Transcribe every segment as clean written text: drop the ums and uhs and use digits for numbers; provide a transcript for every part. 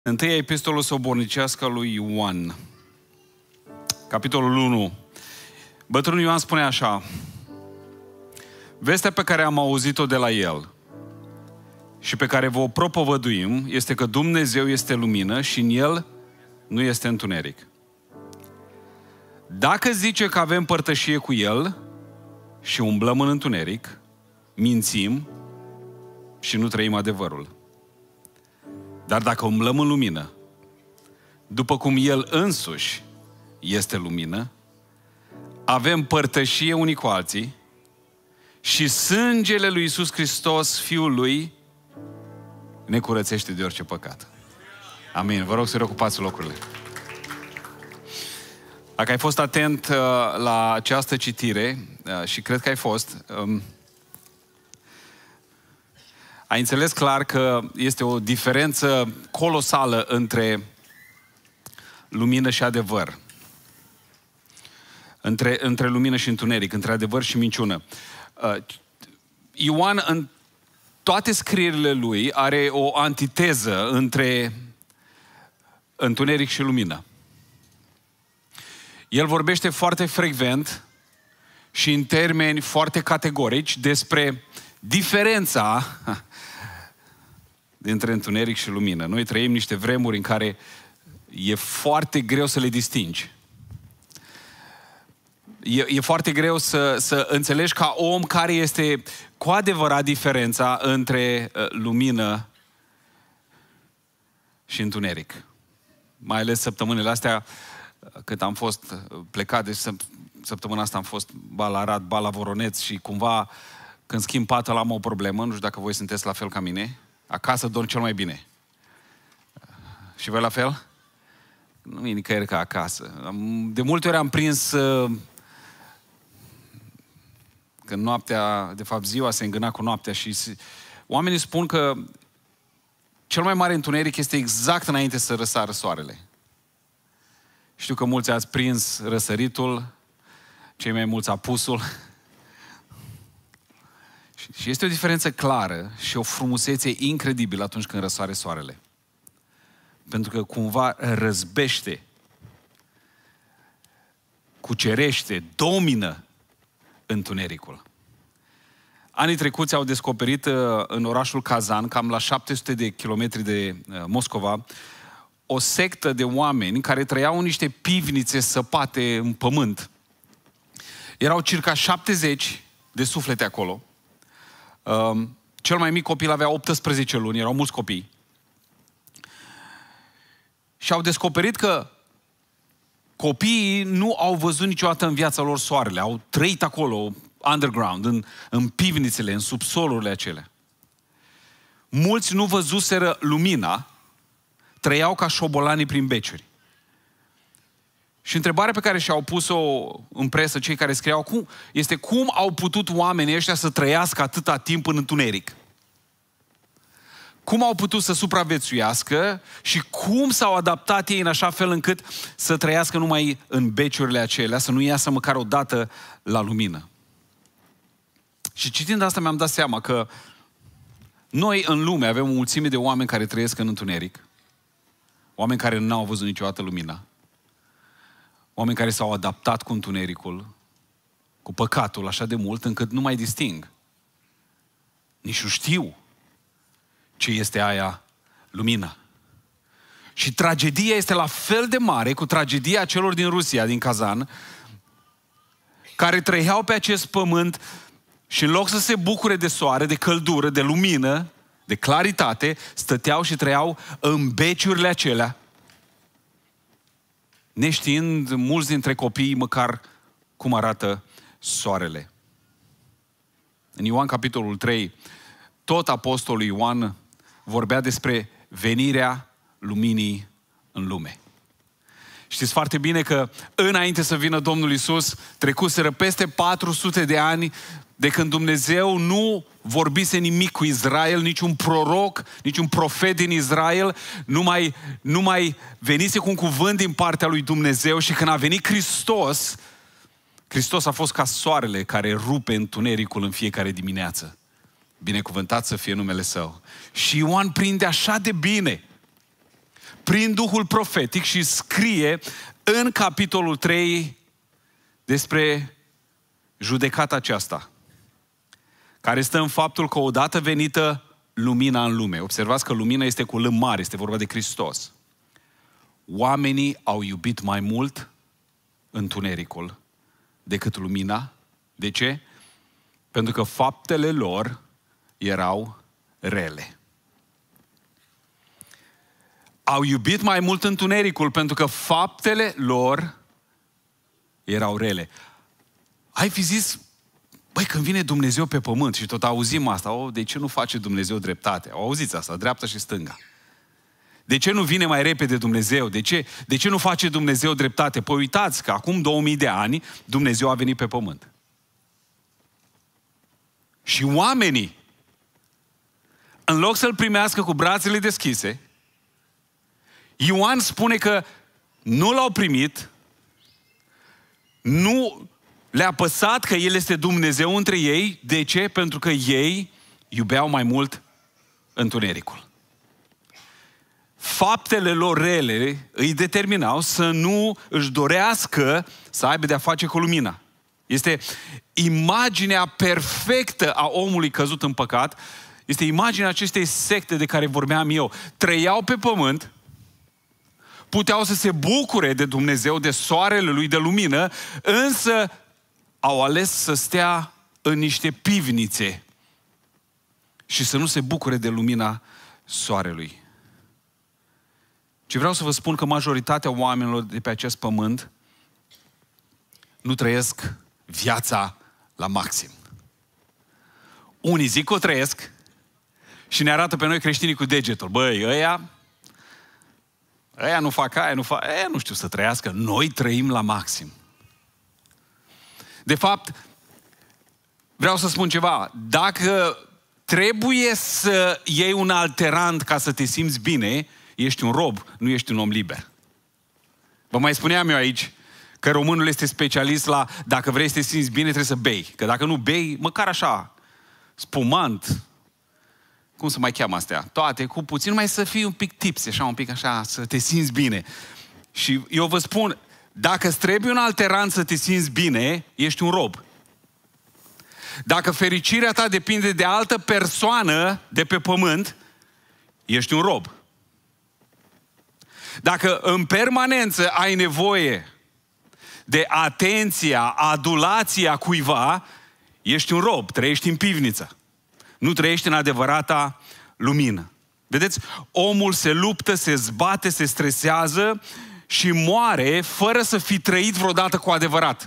Întâia epistolă sobornicească a lui Ioan, capitolul 1. Bătrânul Ioan spune așa: vestea pe care am auzit-o de la el și pe care vă propovăduim este că Dumnezeu este lumină și în El nu este întuneric. Dacă zice că avem părtășie cu El și umblăm în întuneric, mințim și nu trăim adevărul. Dar dacă umblăm în lumină, după cum El însuși este lumină, avem părtășie unii cu alții și sângele lui Iisus Hristos, Fiul Lui, ne curățește de orice păcat. Amin. Vă rog să reocupați locurile. Dacă ai fost atent la această citire, și cred că ai fost, ai înțeles clar că este o diferență colosală între lumină și adevăr. Între lumină și întuneric, între adevăr și minciună. Ioan, în toate scrierile lui, are o antiteză între întuneric și lumină. El vorbește foarte frecvent și în termeni foarte categorici despre diferența dintre întuneric și lumină. Noi trăim niște vremuri în care e foarte greu să le distingi. E foarte greu să înțelegi ca om care este cu adevărat diferența între lumină și întuneric. Mai ales săptămânile astea, cât am fost plecat, deci săptămâna asta am fost ba la Arad, ba la Voroneț și cumva când schimb patul am o problemă, nu știu dacă voi sunteți la fel ca mine. Acasă dorm cel mai bine. Și voi la fel? Nu e nicăieri ca acasă. De multe ori am prins că noaptea, de fapt ziua se îngâna cu noaptea și oamenii spun că cel mai mare întuneric este exact înainte să răsară soarele. Știu că mulți ați prins răsăritul, cei mai mulți apusul. Și este o diferență clară și o frumusețe incredibilă atunci când răsoare soarele. Pentru că cumva răzbește, cucerește, domină întunericul. Anii trecuți au descoperit în orașul Kazan, cam la 700 de kilometri de Moscova, o sectă de oameni care trăiau în niște pivnițe săpate în pământ. Erau circa 70 de suflete acolo. Cel mai mic copil avea 18 luni, erau mulți copii. Și au descoperit că copiii nu au văzut niciodată în viața lor soarele. Au trăit acolo, underground, în pivnițele, în subsolurile acelea. Mulți nu văzuseră lumina, trăiau ca șobolanii prin beciuri. Și întrebarea pe care și-au pus-o în presă cei care scriau este cum au putut oamenii ăștia să trăiască atâta timp în întuneric? Cum au putut să supraviețuiască și cum s-au adaptat ei în așa fel încât să trăiască numai în beciurile acelea, să nu iasă măcar o dată la lumină? Și citind asta mi-am dat seama că noi în lume avem o mulțime de oameni care trăiesc în întuneric, oameni care nu au văzut niciodată lumina, oameni care s-au adaptat cu întunericul, cu păcatul așa de mult încât nu mai disting. Nici nu știu ce este aia lumina. Și tragedia este la fel de mare cu tragedia celor din Rusia, din Kazan, care trăiau pe acest pământ și în loc să se bucure de soare, de căldură, de lumină, de claritate, stăteau și trăiau în beciurile acelea, neștiind mulți dintre copii măcar cum arată soarele. În Ioan capitolul 3, tot apostolul Ioan vorbea despre venirea luminii în lume. Știți foarte bine că înainte să vină Domnul Iisus, trecuseră peste 400 de ani de când Dumnezeu nu vorbise nimic cu Israel, niciun proroc, niciun profet din Israel, nu mai venise cu un cuvânt din partea lui Dumnezeu și când a venit Hristos, Hristos a fost ca soarele care rupe întunericul în fiecare dimineață. Binecuvântat să fie numele Său. Și Ioan prinde așa de bine prin Duhul profetic și scrie în capitolul 3 despre judecata aceasta, care stă în faptul că odată venită lumina în lume. Observați că lumina este cu L mare, este vorba de Hristos. Oamenii au iubit mai mult întunericul decât lumina. De ce? Pentru că faptele lor erau rele. Au iubit mai mult întunericul pentru că faptele lor erau rele. Ai fi zis, băi, când vine Dumnezeu pe pământ și tot auzim asta, de ce nu face Dumnezeu dreptate? Au auzit asta, dreapta și stânga. De ce nu vine mai repede Dumnezeu? De ce nu face Dumnezeu dreptate? Păi uitați că acum 2000 de ani Dumnezeu a venit pe pământ. Și oamenii, în loc să-L primească cu brațele deschise, Ioan spune că nu L-au primit, nu le-a păsat că El este Dumnezeu între ei. De ce? Pentru că ei iubeau mai mult întunericul. Faptele lor rele îi determinau să nu își dorească să aibă de-a face cu lumina. Este imaginea perfectă a omului căzut în păcat. Este imaginea acestei secte de care vorbeam eu. Trăiau pe pământ, puteau să se bucure de Dumnezeu, de soarele Lui, de lumină, însă au ales să stea în niște pivnițe și să nu se bucure de lumina soarelui. Ce vreau să vă spun că majoritatea oamenilor de pe acest pământ nu trăiesc viața la maxim. Unii zic că o trăiesc și ne arată pe noi creștinii cu degetul. Băi, ăia nu fac aia, ăia nu știu să trăiască. Noi trăim la maxim. De fapt, vreau să spun ceva. Dacă trebuie să iei un alterant ca să te simți bine, ești un rob, nu ești un om liber. Vă mai spuneam eu aici că românul este specialist la dacă vrei să te simți bine, trebuie să bei. Că dacă nu bei, măcar așa, spumant, cum se mai cheamă astea? Toate, cu puțin mai să fii un pic tipsy, așa, un pic așa, să te simți bine. Și eu vă spun, dacă îți trebuie un alterant să te simți bine, ești un rob. Dacă fericirea ta depinde de altă persoană de pe pământ, ești un rob. Dacă în permanență ai nevoie de atenția, adulația cuiva, ești un rob, trăiești în pivniță. Nu trăiești în adevărata lumină. Vedeți? Omul se luptă, se zbate, se stresează și moare fără să fi trăit vreodată cu adevărat.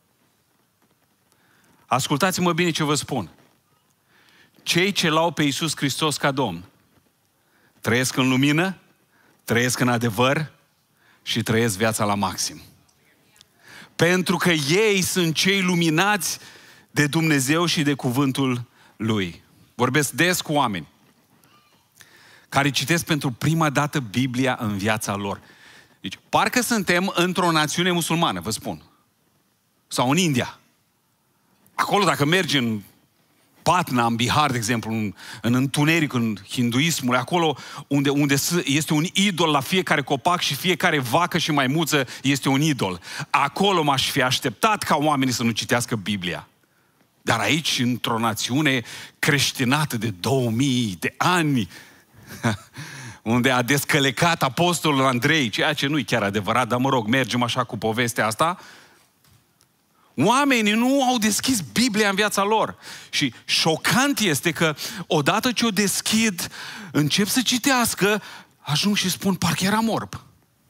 Ascultați-mă bine ce vă spun. Cei ce l-au pe Iisus Hristos ca Domn trăiesc în lumină, trăiesc în adevăr și trăiesc viața la maxim. Pentru că ei sunt cei luminați de Dumnezeu și de cuvântul Lui. Vorbesc des cu oameni care citesc pentru prima dată Biblia în viața lor. Deci, parcă suntem într-o națiune musulmană, vă spun. Sau în India. Acolo, dacă mergi în Patna, în Bihar, de exemplu, în întuneric, în hinduismul, acolo unde este un idol la fiecare copac și fiecare vacă și maimuță este un idol. Acolo m-aș fi așteptat ca oamenii să nu citească Biblia. Dar aici, într-o națiune creștinată de 2000 de ani, unde a descălecat apostolul Andrei, ceea ce nu-i chiar adevărat, dar mă rog, mergem așa cu povestea asta, oamenii nu au deschis Biblia în viața lor. Și șocant este că odată ce o deschid, încep să citească, ajung și spun, parcă era morb.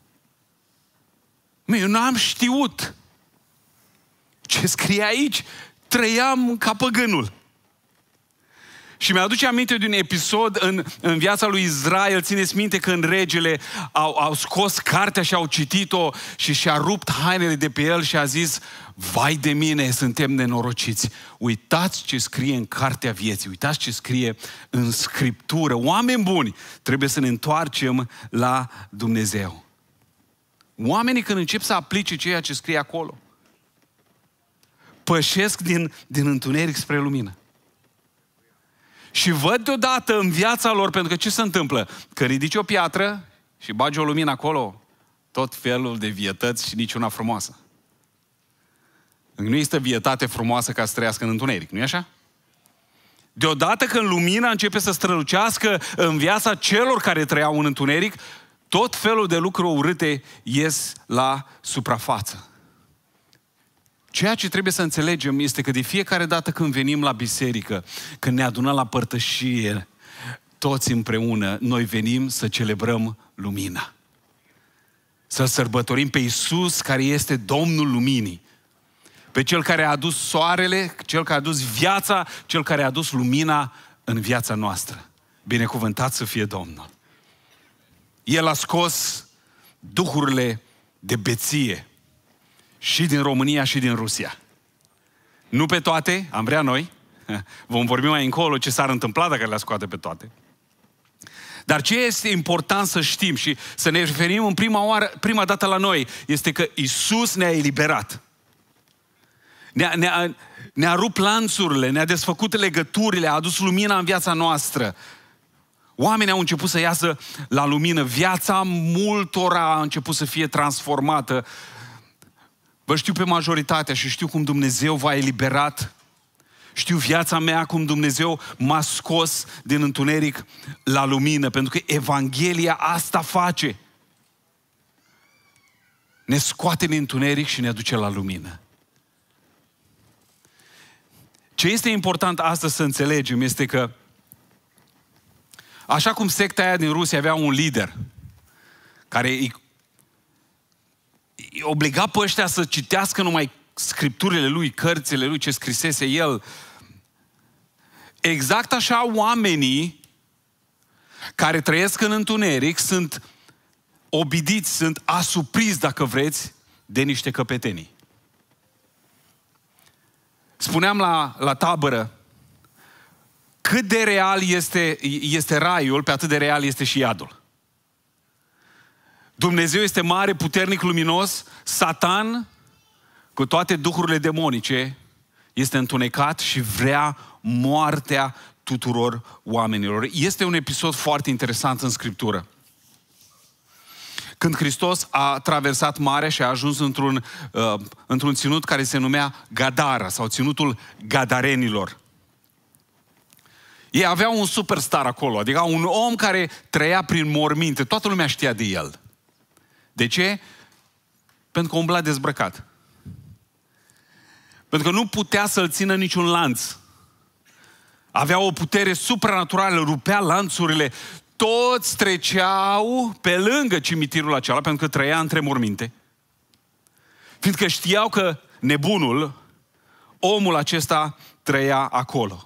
Eu n-am știut ce scrie aici. Trăiam ca păgânul. Și mi-aduce aminte de un episod în viața lui Israel. Țineți minte când regele au scos cartea și au citit-o și și-a rupt hainele de pe el și a zis, vai de mine, suntem nenorociți. Uitați ce scrie în cartea vieții, uitați ce scrie în Scriptură. Oameni buni, trebuie să ne întoarcem la Dumnezeu. Oamenii când încep să aplice ceea ce scrie acolo, pășesc din întuneric spre lumină. Și văd deodată în viața lor, pentru că ce se întâmplă? Că ridici o piatră și bagi o lumină acolo, tot felul de vietăți și niciuna frumoasă. Nu există vietate frumoasă ca să trăiască în întuneric, nu-i așa? Deodată când lumina începe să strălucească în viața celor care trăiau în întuneric, tot felul de lucruri urâte ies la suprafață. Ceea ce trebuie să înțelegem este că de fiecare dată când venim la biserică, când ne adunăm la părtășie, toți împreună, noi venim să celebrăm lumina. Să-L sărbătorim pe Iisus, care este Domnul Luminii. Pe Cel care a adus soarele, Cel care a adus viața, Cel care a adus lumina în viața noastră. Binecuvântat să fie Domnul. El a scos duhurile de beție și din România și din Rusia. Nu pe toate, am vrea noi. Vom vorbi mai încolo ce s-ar întâmpla dacă le scoate pe toate. Dar ce este important să știm și să ne referim în prima dată la noi, este că Iisus ne-a eliberat. Ne-a rupt lanțurile, ne-a desfăcut legăturile, a adus lumina în viața noastră. Oamenii au început să iasă la lumină. Viața multora a început să fie transformată. Vă știu pe majoritatea și știu cum Dumnezeu v-a eliberat. Știu viața mea cum Dumnezeu m-a scos din întuneric la lumină. Pentru că Evanghelia asta face. Ne scoate din întuneric și ne aduce la lumină. Ce este important astăzi să înțelegem este că așa cum secta aia din Rusia avea un lider care îi obliga pe ăștia să citească numai scripturile lui, cărțile lui, ce scrisese el, exact așa oamenii care trăiesc în întuneric sunt obidiți, sunt asupriți, dacă vreți, de niște căpetenii. Spuneam la tabără, cât de real este raiul, pe atât de real este și iadul. Dumnezeu este mare, puternic, luminos, Satan, cu toate duhurile demonice, este întunecat și vrea moartea tuturor oamenilor. Este un episod foarte interesant în Scriptură. Când Hristos a traversat marea și a ajuns într-un ținut care se numea Gadara sau ținutul Gadarenilor. Ei aveau un superstar acolo, adică un om care trăia prin morminte. Toată lumea știa de el. De ce? Pentru că umbla dezbrăcat. Pentru că nu putea să-l țină niciun lanț. Avea o putere supranaturală, rupea lanțurile. Toți treceau pe lângă cimitirul acela, pentru că trăia între morminte. Fiindcă știau că nebunul, omul acesta, trăia acolo.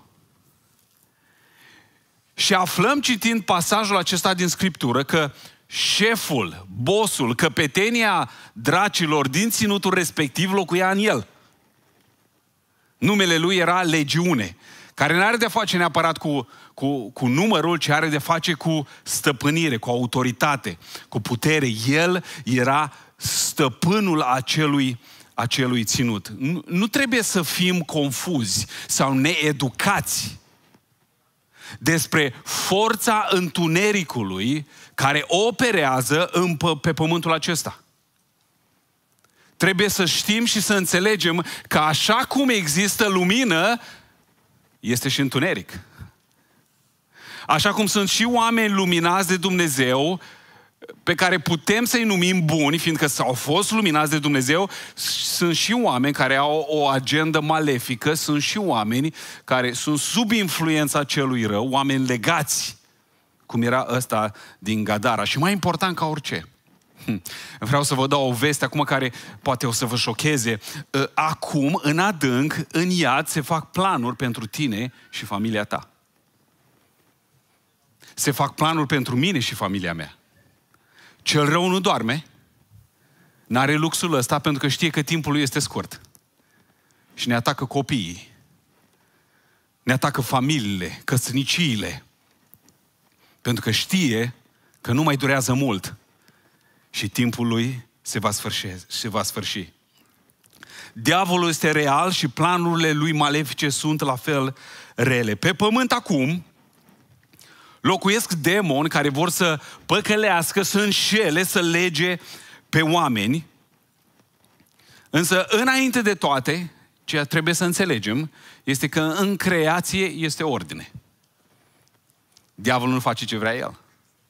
Și aflăm citind pasajul acesta din Scriptură că șeful, bossul, căpetenia dracilor din ținutul respectiv locuia în el. Numele lui era Legiune, care nu are de-a face neapărat cu numărul, ci are de-a face cu stăpânire, cu autoritate, cu putere. El era stăpânul acelui ținut. Nu trebuie să fim confuzi sau needucați despre forța întunericului care operează pe pământul acesta. Trebuie să știm și să înțelegem că așa cum există lumină, este și întuneric. Așa cum sunt și oameni luminați de Dumnezeu, pe care putem să-i numim buni, fiindcă au fost luminați de Dumnezeu, sunt și oameni care au o agendă malefică, sunt și oameni care sunt sub influența celui rău, oameni legați, cum era ăsta din Gadara. Și mai important ca orice, vreau să vă dau o veste acum care poate o să vă șocheze. Acum, în adânc, în iad, se fac planuri pentru tine și familia ta. Se fac planuri pentru mine și familia mea. Cel rău nu doarme, n-are luxul ăsta pentru că știe că timpul lui este scurt. Și ne atacă copiii, ne atacă familiile, căsniciile, pentru că știe că nu mai durează mult și timpul lui se va sfârși. Diavolul este real și planurile lui malefice sunt la fel rele. Pe pământ acum, Locuiesc demoni care vor să păcălească, să înșele, să lege pe oameni. Însă, înainte de toate, ceea ce trebuie să înțelegem este că în creație este ordine. Diavolul nu face ce vrea el.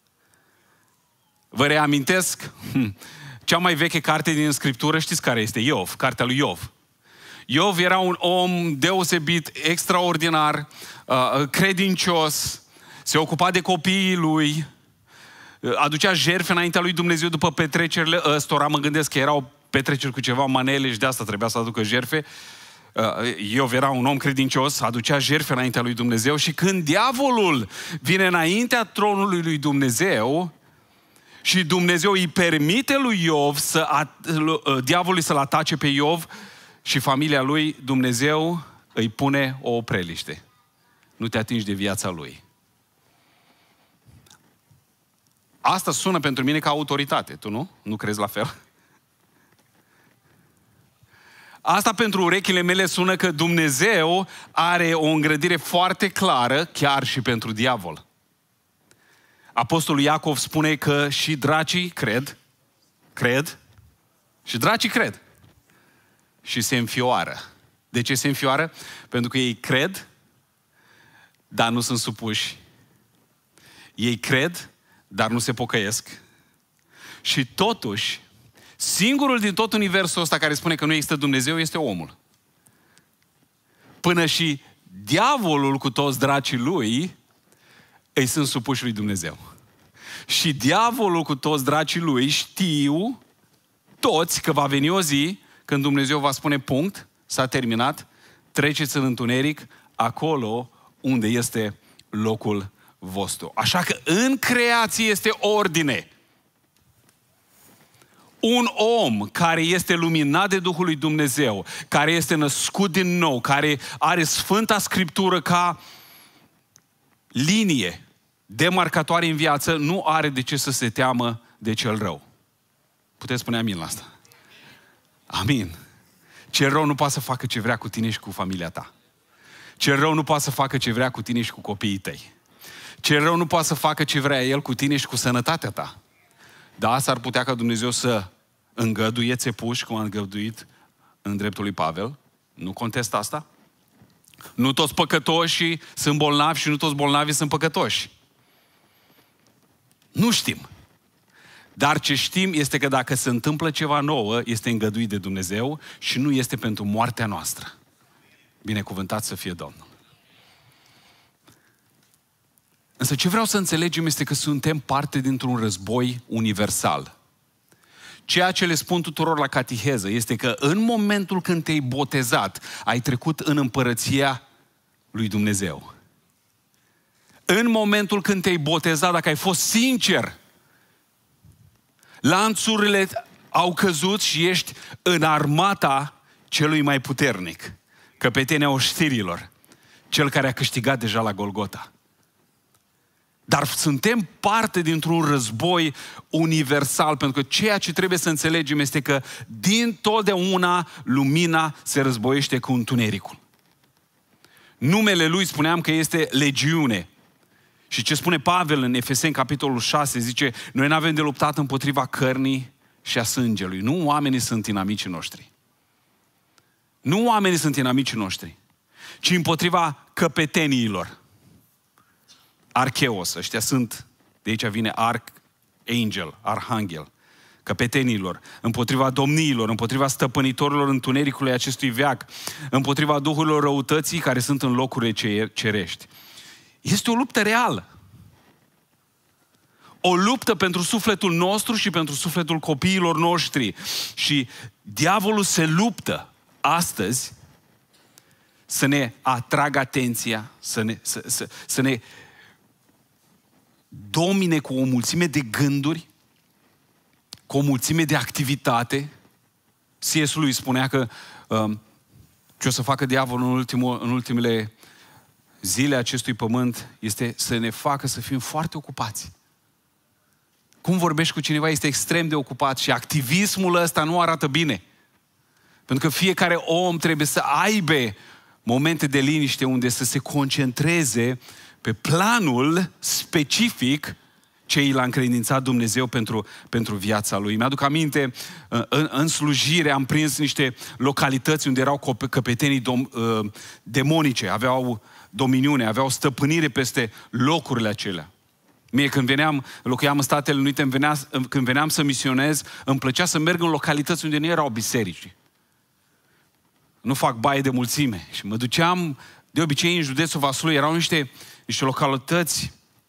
Vă reamintesc, cea mai veche carte din Scriptură, știți care este? Iov, cartea lui Iov. Iov era un om deosebit, extraordinar, credincios, se ocupa de copiii lui, aducea jertfe înaintea lui Dumnezeu după petrecerile ăstora. Mă gândesc că erau petreceri cu ceva manele și de asta trebuia să aducă jertfe. Iov era un om credincios, aducea jertfe înaintea lui Dumnezeu și când diavolul vine înaintea tronului lui Dumnezeu și Dumnezeu îi permite lui Iov diavolului să-l atace pe Iov și familia lui, Dumnezeu îi pune o opreliște. Nu te atingi de viața lui. Asta sună pentru mine ca autoritate, tu nu? Nu crezi la fel? Asta pentru urechile mele sună că Dumnezeu are o îngrădire foarte clară, chiar și pentru diavol. Apostolul Iacov spune că și dracii cred, și dracii cred. Și se înfioară. De ce se înfioară? Pentru că ei cred, dar nu sunt supuși. Ei cred, dar nu se pocăiesc. Și totuși, singurul din tot universul ăsta care spune că nu există Dumnezeu este omul. Până și diavolul cu toți dracii lui îi sunt supuși lui Dumnezeu. Și diavolul cu toți dracii lui știu toți că va veni o zi când Dumnezeu va spune punct, s-a terminat, treceți în întuneric, acolo unde este locul vostru. Așa că în creație este ordine. Un om care este luminat de Duhul lui Dumnezeu, care este născut din nou, care are Sfânta Scriptură ca linie demarcatoare în viață, nu are de ce să se teamă de cel rău. Puteți spune amin la asta? Amin. Cel rău nu poate să facă ce vrea cu tine și cu familia ta. Cel rău nu poate să facă ce vrea cu tine și cu copiii tăi. Cel rău nu poate să facă ce vrea el cu tine și cu sănătatea ta. Da, s-ar putea ca Dumnezeu să îngăduie țepuși, cum a îngăduit în dreptul lui Pavel. Nu contest asta. Nu toți păcătoși sunt bolnavi și nu toți bolnavi sunt păcătoși. Nu știm. Dar ce știm este că dacă se întâmplă ceva nouă, este îngăduit de Dumnezeu și nu este pentru moartea noastră. Binecuvântat să fie Domnul. Însă ce vreau să înțelegem este că suntem parte dintr-un război universal. Ceea ce le spun tuturor la catiheză este că în momentul când te-ai botezat, ai trecut în împărăția lui Dumnezeu. În momentul când te-ai botezat, dacă ai fost sincer, lanțurile au căzut și ești în armata celui mai puternic, căpetenia oștirilor, cel care a câștigat deja la Golgota. Dar suntem parte dintr-un război universal, pentru că ceea ce trebuie să înțelegem este că dintotdeauna lumina se războiește cu întunericul. Numele lui spuneam că este legiune. Și ce spune Pavel în Efeseni, capitolul 6, zice, noi n-avem de luptat împotriva cărnii și a sângelui. Nu oamenii sunt inamicii noștri. Nu oamenii sunt inamicii noștri, ci împotriva căpeteniilor. Archeos, ăștia sunt, de aici vine archangel, arhanghel, căpetenilor, împotriva domniilor, împotriva stăpânitorilor întunericului acestui veac, împotriva duhurilor răutății care sunt în locurile cerești. Este o luptă reală. O luptă pentru sufletul nostru și pentru sufletul copiilor noștri. Și diavolul se luptă astăzi să ne atragă atenția, să ne domine cu o mulțime de gânduri, cu o mulțime de activitate. C.S. Lewis spunea că ce o să facă diavolul în ultimele zile acestui pământ este să ne facă să fim foarte ocupați. Cum vorbești cu cineva este extrem de ocupat și activismul ăsta nu arată bine. Pentru că fiecare om trebuie să aibă momente de liniște unde să se concentreze pe planul specific ce i l-a încredințat Dumnezeu pentru viața lui. Mi-aduc aminte, în slujire am prins niște localități unde erau căpetenii demonice, aveau dominiune, aveau stăpânire peste locurile acelea. Mie locuiam în Statele Unite, când veneam să misionez, îmi plăcea să merg în localități unde nu erau biserici. Nu fac baie de mulțime. Și mă duceam, de obicei, în județul Vaslui, erau niște localități,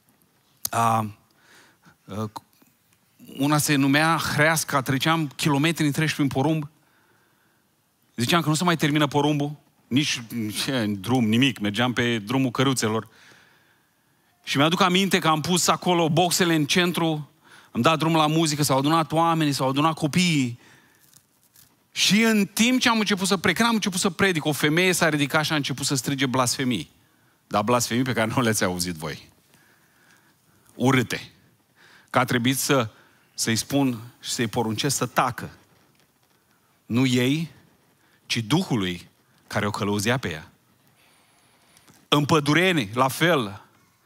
una se numea Hreasca, treceam kilometri întregi prin porumb. Ziceam că nu se mai termină porumbul, nici în drum, nimic, mergeam pe drumul căruțelor. Și mi-aduc aminte că am pus acolo boxele în centru, am dat drum la muzică, s-au adunat oamenii, s-au adunat copiii. Și în timp ce am început să predic, o femeie s-a ridicat și a început să strige blasfemii. Dar blasfemii pe care nu le-ați auzit voi. Urâte. Că a trebuit să-i spun și să-i poruncesc să tacă. Nu ei, ci Duhului care o călăuzea pe ea. În Pădureni, la fel,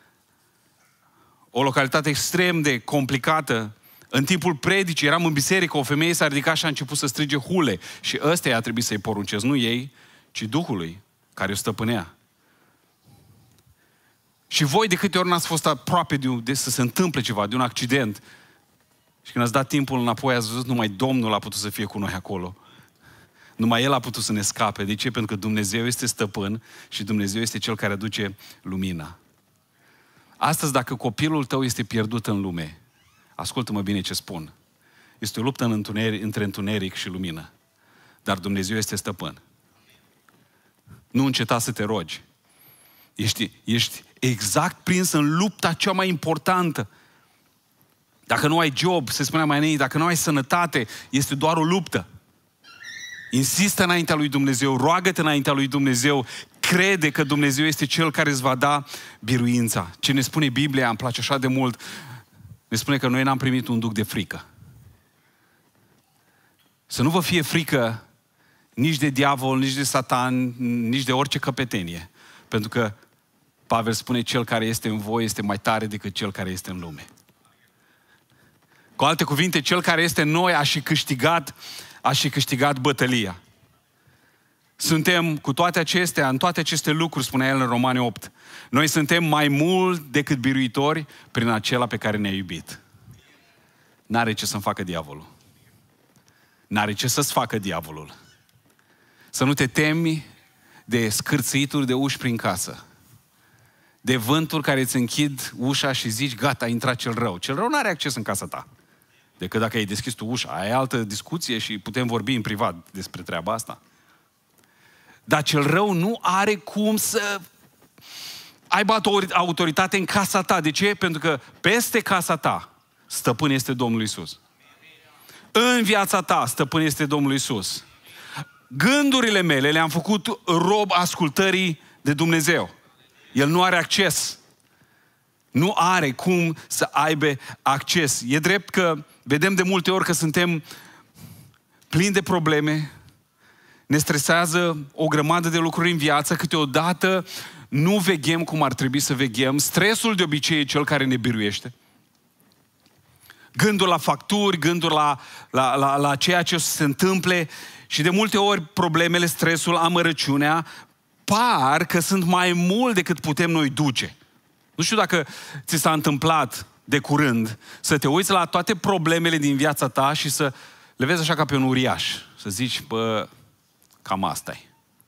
o localitate extrem de complicată. În timpul predicii, eram în biserică, o femeie s-a ridicat și a început să strige hule. Și ăstea a trebuit să-i poruncesc, nu ei, ci Duhului care o stăpânea. Și voi de câte ori n-ați fost aproape de să se întâmple ceva, de un accident, și când ați dat timpul înapoi, ați văzut, numai Domnul a putut să fie cu noi acolo. Numai El a putut să ne scape. De ce? Pentru că Dumnezeu este stăpân și Dumnezeu este Cel care aduce lumina. Astăzi, dacă copilul tău este pierdut în lume, ascultă-mă bine ce spun. Este o luptă între întuneric și lumină. Dar Dumnezeu este stăpân. Nu înceta să te rogi. Ești exact prins în lupta cea mai importantă. Dacă nu ai job, se spunea mai înainte, dacă nu ai sănătate, este doar o luptă. Insistă înaintea lui Dumnezeu, roagă-te înaintea lui Dumnezeu, crede că Dumnezeu este Cel care îți va da biruința. Ce ne spune Biblia, îmi place așa de mult, ne spune că noi n-am primit un duc de frică. Să nu vă fie frică nici de diavol, nici de Satan, nici de orice căpetenie. Pentru că Pavel spune, cel care este în voi este mai tare decât cel care este în lume. Cu alte cuvinte, cel care este în noi a și câștigat bătălia. Suntem cu toate acestea, în toate aceste lucruri, spunea el în Romani 8, noi suntem mai mult decât biruitori prin acela pe care ne-a iubit. N-are ce să-mi facă diavolul. N-are ce să-ți facă diavolul. Să nu te temi de scârțâituri de uși prin casă. De vânturi care îți închid ușa și zici, gata, a intrat cel rău. Cel rău n-are acces în casa ta. Decât dacă ai deschis tu ușa. Aia e altă discuție și putem vorbi în privat despre treaba asta. Dar cel rău nu are cum să aibă autoritate în casa ta. De ce? Pentru că peste casa ta stăpân este Domnul Iisus. În viața ta stăpân este Domnul Iisus. Gândurile mele le-am făcut rob ascultării de Dumnezeu. El nu are acces. Nu are cum să aibă acces. E drept că vedem de multe ori că suntem plini de probleme, ne stresează o grămadă de lucruri în viață, câteodată nu veghem cum ar trebui să veghem. Stresul de obicei e cel care ne biruiește. Gândul la facturi, gândul la ceea ce se întâmple și de multe ori problemele, stresul, amărăciunea par că sunt mai mult decât putem noi duce. Nu știu dacă ți s-a întâmplat de curând să te uiți la toate problemele din viața ta și să le vezi așa ca pe un uriaș. Să zici, bă, cam asta-i.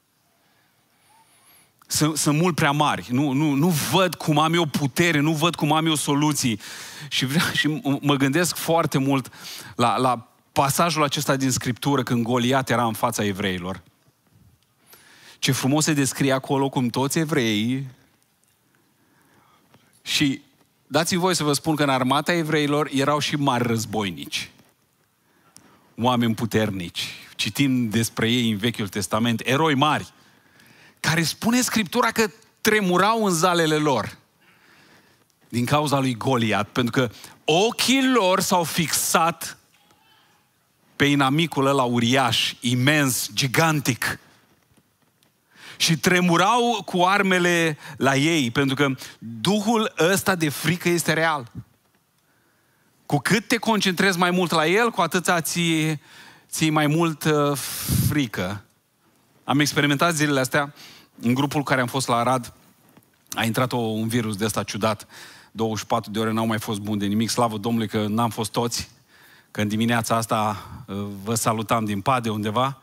Sunt mult prea mari. Nu văd cum am eu putere, nu văd cum am eu soluții. Și mă gândesc foarte mult la pasajul acesta din Scriptură când Goliat era în fața evreilor. Ce frumos se descrie acolo cum toți evreii. Și dați-mi voie să vă spun că în armata evreilor erau și mari războinici. Oameni puternici. Citim despre ei în Vechiul Testament, eroi mari, care spune Scriptura că tremurau în zalele lor din cauza lui Goliat, pentru că ochii lor s-au fixat pe inamicul ăla uriaș, imens, gigantic. și tremurau cu armele la ei, pentru că duhul ăsta de frică este real. Cu cât te concentrezi mai mult la el, cu atât ții mai mult frică. Am experimentat zilele astea, în grupul în care am fost la Arad, a intrat un virus de ăsta ciudat, 24 de ore n-au mai fost buni de nimic, slavă Domnului că n-am fost toți, că în dimineața asta vă salutam din PAD de undeva.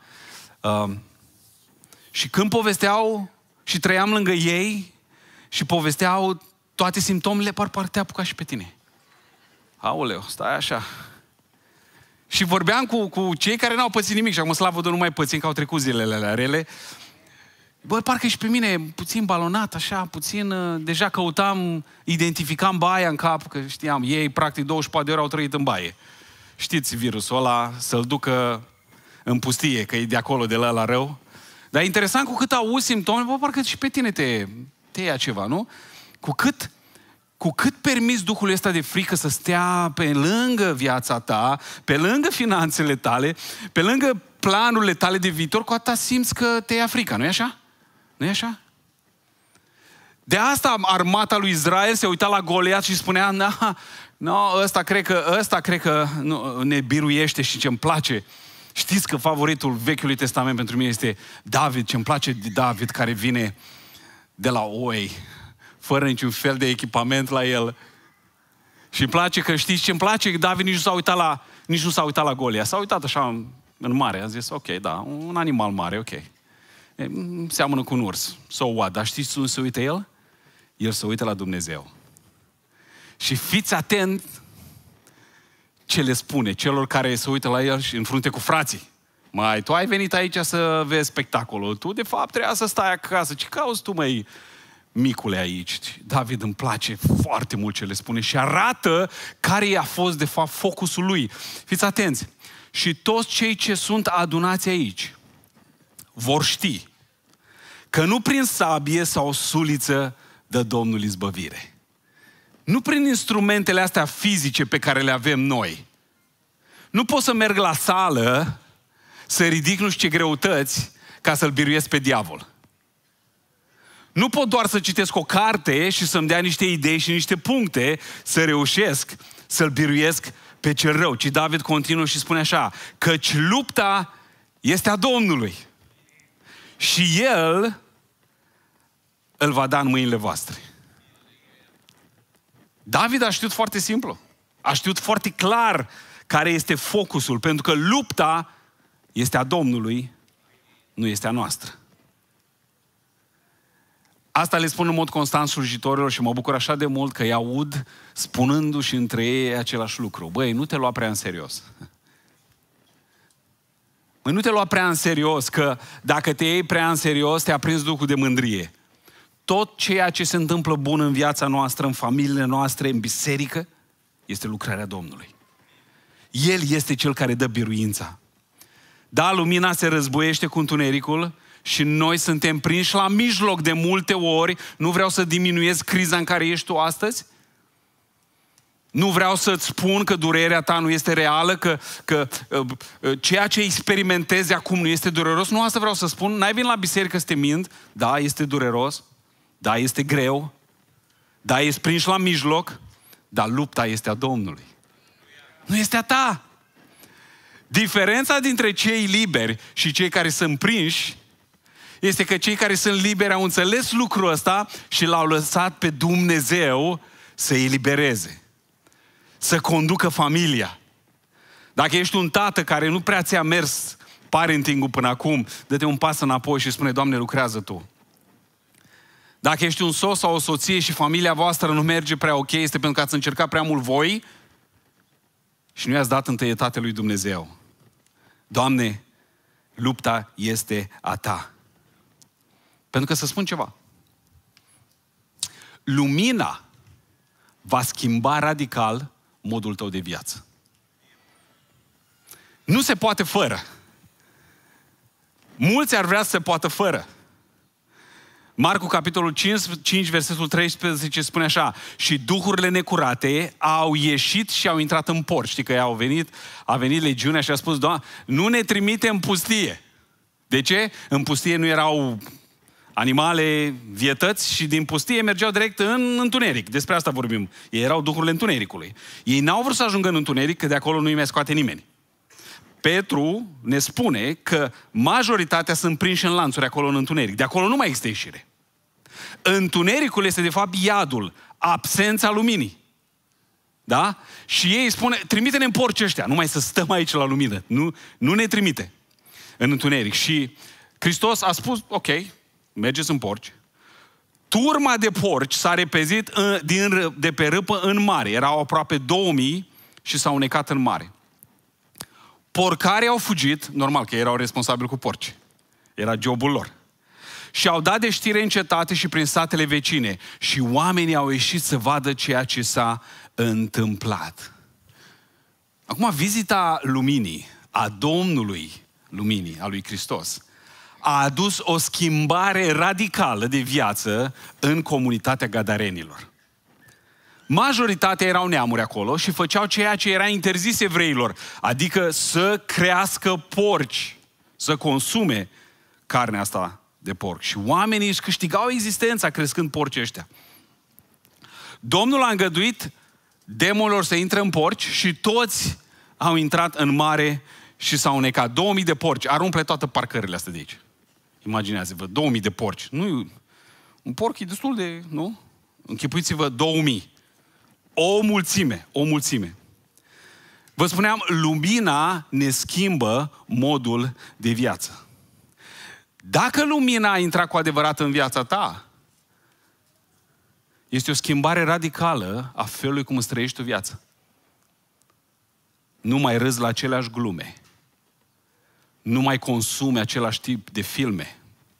Și când povesteau și trăiam lângă ei și povesteau toate simptomele, parcă te apuca și pe tine. Aoleu, stai așa. Și vorbeam cu cei care n-au pățit nimic și acum slavă Domnului nu mai pățim că au trecut zilele alea rele. Bă, parcă și pe mine puțin balonat, așa, puțin, deja căutam, identificam baia în cap, că știam, ei practic 24 de ore au trăit în baie. Știți virusul ăla, să-l ducă în pustie, că e de acolo, de la ăla rău. Dar e interesant, cu cât auzi simptome, bă, parcă și pe tine te ia ceva, nu? Cu cât permiți Duhul ăsta de frică să stea pe lângă viața ta, pe lângă finanțele tale, pe lângă planurile tale de viitor, cu atâta simți că te ia frica, nu-i așa? Nu-i așa? De asta armata lui Israel se uita la Goliat și spunea, ăsta cred că ne biruiește și ce-mi place. Știți că favoritul Vechiului Testament pentru mine este David, ce-mi place de David, care vine de la oi, fără niciun fel de echipament la el. Și îmi place că știți ce-mi place? David nici nu s-a uitat la Goliat. S-a uitat așa în mare. A zis, ok, da, un animal mare, ok. Seamănă cu un urs. So what? Dar știți unde se uită el? El se uită la Dumnezeu. Și fiți atent ce le spune celor care se uită la el și în frunte cu frații. Mai, tu ai venit aici să vezi spectacolul. Tu, de fapt, trebuia să stai acasă. Ce cauți tu, măi, micule, aici? David îmi place foarte mult ce le spune și arată care a fost, de fapt, focusul lui. Fiți atenți. Și toți cei ce sunt adunați aici vor ști că nu prin sabie sau suliță dă Domnul izbăvire. Nu prin instrumentele astea fizice pe care le avem noi. Nu pot să merg la sală, să ridic nu știu ce greutăți, ca să-l biruiesc pe diavol. Nu pot doar să citesc o carte și să-mi dea niște idei și niște puncte să reușesc să-l biruiesc pe cel rău. Ci David continuă și spune așa, căci lupta este a Domnului și El îl va da în mâinile voastre. David a știut foarte simplu. A știut foarte clar care este focusul, pentru că lupta este a Domnului, nu este a noastră. Asta le spun în mod constant slujitorilor și mă bucur așa de mult că îi aud spunându-și între ei același lucru. Băi, nu te lua prea în serios. Băi, nu te lua prea în serios, că dacă te iei prea în serios, te-a prins duhul de mândrie. Tot ceea ce se întâmplă bun în viața noastră, în familiile noastre, în biserică, este lucrarea Domnului. El este Cel care dă biruința. Da, lumina se războiește cu întunericul și noi suntem prinși la mijloc de multe ori. Nu vreau să diminuez criza în care ești tu astăzi. Nu vreau să-ți spun că durerea ta nu este reală, că ceea ce experimentezi acum nu este dureros. Nu asta vreau să spun. N-ai venit la biserică să te mint. Da, este dureros. Da, este greu. Da, ești prins la mijloc. Dar lupta este a Domnului. Nu este a ta. Diferența dintre cei liberi și cei care sunt prinși este că cei care sunt liberi au înțeles lucrul ăsta și l-au lăsat pe Dumnezeu să îi elibereze. Să conducă familia. Dacă ești un tată care nu prea ți-a mers parenting-ul până acum, dă-te un pas înapoi și spune, Doamne, lucrează Tu. Dacă ești un soț sau o soție și familia voastră nu merge prea ok, este pentru că ați încercat prea mult voi și nu i-ați dat întâietate lui Dumnezeu. Doamne, lupta este a Ta. Pentru că să spun ceva. Lumina va schimba radical modul tău de viață. Nu se poate fără. Mulți ar vrea să se poată fără. Marcu, capitolul 5, versetul 13 spune așa, și duhurile necurate au ieșit și au intrat în porci. Știi că a venit legiunea și a spus, Doamne, nu ne trimite în pustie. De ce? În pustie nu erau animale, vietăți și din pustie mergeau direct în întuneric. Despre asta vorbim. Ei erau duhurile întunericului. Ei n-au vrut să ajungă în întuneric, că de acolo nu-i mai scoate nimeni. Petru ne spune că majoritatea sunt prinși în lanțuri acolo în întuneric. De acolo nu mai există ieșire. Întunericul este de fapt iadul, absența luminii. Da? Și ei spune, trimite-ne în porci ăștia, numai să stăm aici la lumină. Nu ne trimite în întuneric. Și Hristos a spus, ok, mergeți în porci. Turma de porci s-a repezit de pe râpă în mare. Erau aproape 2000 și s-au necat în mare. Porcarii au fugit, normal că erau responsabili cu porci. Era jobul lor. Și au dat de știre în cetate și prin satele vecine. Și oamenii au ieșit să vadă ceea ce s-a întâmplat. Acum, vizita luminii, a Domnului luminii, a lui Hristos, a adus o schimbare radicală de viață în comunitatea gadarenilor. Majoritatea erau neamuri acolo și făceau ceea ce era interzis evreilor, adică să crească porci, să consume carnea asta de porc. Și oamenii își câștigau existența crescând porcii ăștia. Domnul a îngăduit demonilor să intre în porci și toți au intrat în mare și s-au necat. 2000 de porci. Ar umple toate parcările astea de aici. Imaginează-vă, 2000 de porci. Un porc e destul de, nu? Închipuiți-vă 2000. O mulțime. Vă spuneam, lumina ne schimbă modul de viață. Dacă lumina a intrat cu adevărat în viața ta, este o schimbare radicală a felului cum îți trăiești tu viața. Nu mai râzi la aceleași glume. Nu mai consumi același tip de filme.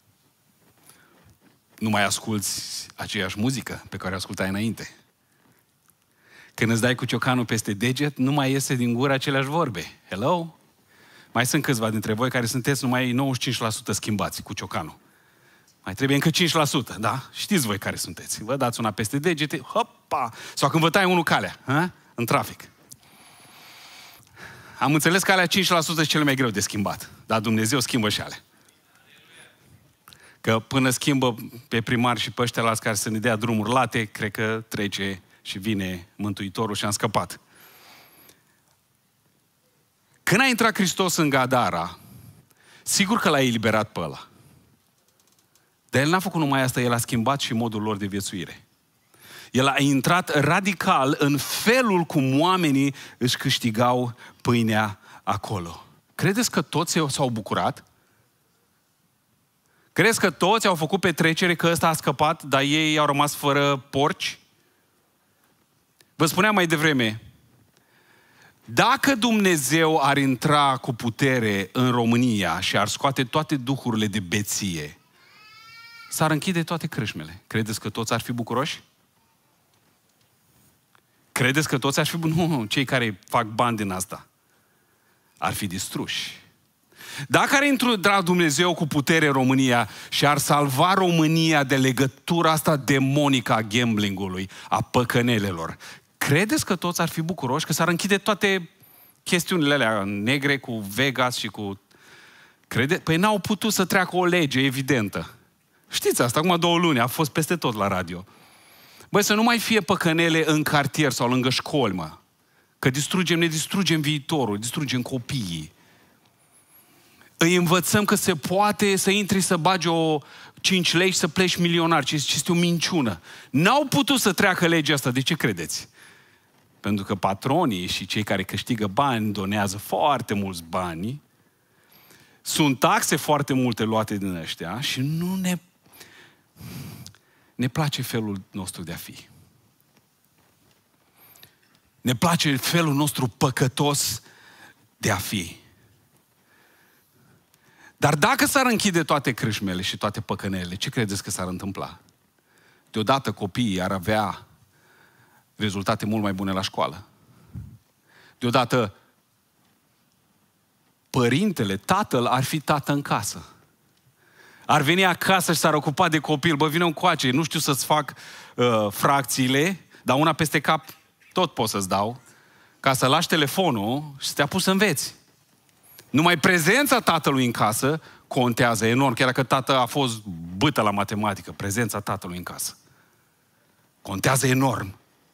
Nu mai asculți aceeași muzică pe care o ascultai înainte. Când îți dai cu ciocanul peste deget, nu mai iese din gură aceleași vorbe. Hello? Mai sunt câțiva dintre voi care sunteți numai 95% schimbați cu ciocanul. Mai trebuie încă 5%, da? Știți voi care sunteți. Vă dați una peste degete, hopa! Sau când vă tai unul calea, în trafic. Am înțeles că alea 5% sunt cele mai greu de schimbat. Dar Dumnezeu schimbă și alea. Că până schimbă pe primar și pe ăștia care să ne dea drumuri late, cred că trece și vine Mântuitorul și am scăpat. Când a intrat Hristos în Gadara, sigur că l-a eliberat pe ăla. Dar El n-a făcut numai asta, El a schimbat și modul lor de viețuire. El a intrat radical în felul cum oamenii își câștigau pâinea acolo. Credeți că toți s-au bucurat? Credeți că toți au făcut petrecere că ăsta a scăpat, dar ei au rămas fără porci? Vă spuneam mai devreme, dacă Dumnezeu ar intra cu putere în România și ar scoate toate duhurile de beție, s-ar închide toate crâșmele. Credeți că toți ar fi bucuroși? Credeți că toți ar fi bucuroși? Nu, cei care fac bani din asta ar fi distruși. Dacă ar intra Dumnezeu cu putere în România și ar salva România de legătura asta demonică a gamblingului, a păcănelelor, credeți că toți ar fi bucuroși? Că s-ar închide toate chestiunile alea negre cu Vegas și cu... Păi n-au putut să treacă o lege evidentă. Știți asta, acum 2 luni, a fost peste tot la radio. Băi, să nu mai fie păcănele în cartier sau lângă școli, mă. Că ne distrugem viitorul, distrugem copiii. Îi învățăm că se poate să intri să bagi 5 lei și să pleci milionar. Ce este o minciună. N-au putut să treacă legea asta. De ce credeți? Pentru că patronii și cei care câștigă bani donează foarte mulți bani. Sunt taxe foarte multe luate din ăștia și nu ne place felul nostru de a fi. Ne place felul nostru păcătos de a fi. Dar dacă s-ar închide toate crâșmele și toate păcănele, ce credeți că s-ar întâmpla? Deodată copiii ar avea rezultate mult mai bune la școală. Deodată părintele, tatăl, ar fi tată în casă. Ar veni acasă și s-ar ocupa de copil. Bă, vină încoace, nu știu să-ți fac fracțiile, dar una peste cap tot pot să-ți dau, ca să lași telefonul și să te apuci să înveți. Numai prezența tatălui în casă contează enorm. Chiar dacă tată a fost bâtă la matematică, prezența tatălui în casă. Contează enorm.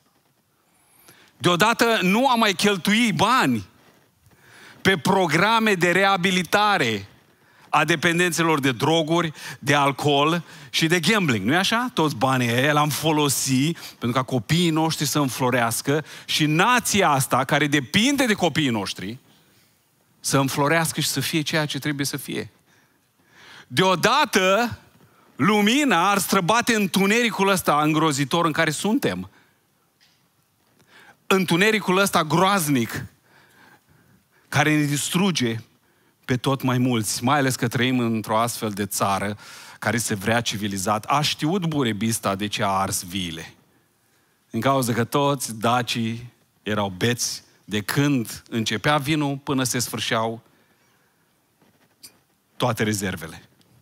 Deodată nu am mai cheltui bani pe programe de reabilitare a dependențelor de droguri, de alcool și de gambling. Nu-i așa? Toți banii ăia l-am folosit pentru ca copiii noștri să înflorească și nația asta, care depinde de copiii noștri, să înflorească și să fie ceea ce trebuie să fie. Deodată, lumina ar străbate întunericul ăsta îngrozitor în care suntem. Întunericul ăsta groaznic care ne distruge pe tot mai mulți, mai ales că trăim într-o astfel de țară care se vrea civilizat. A știut Burebista de ce a ars viile. În cauza că toți dacii erau beți de când începea vinul până se sfârșeau toate rezervele.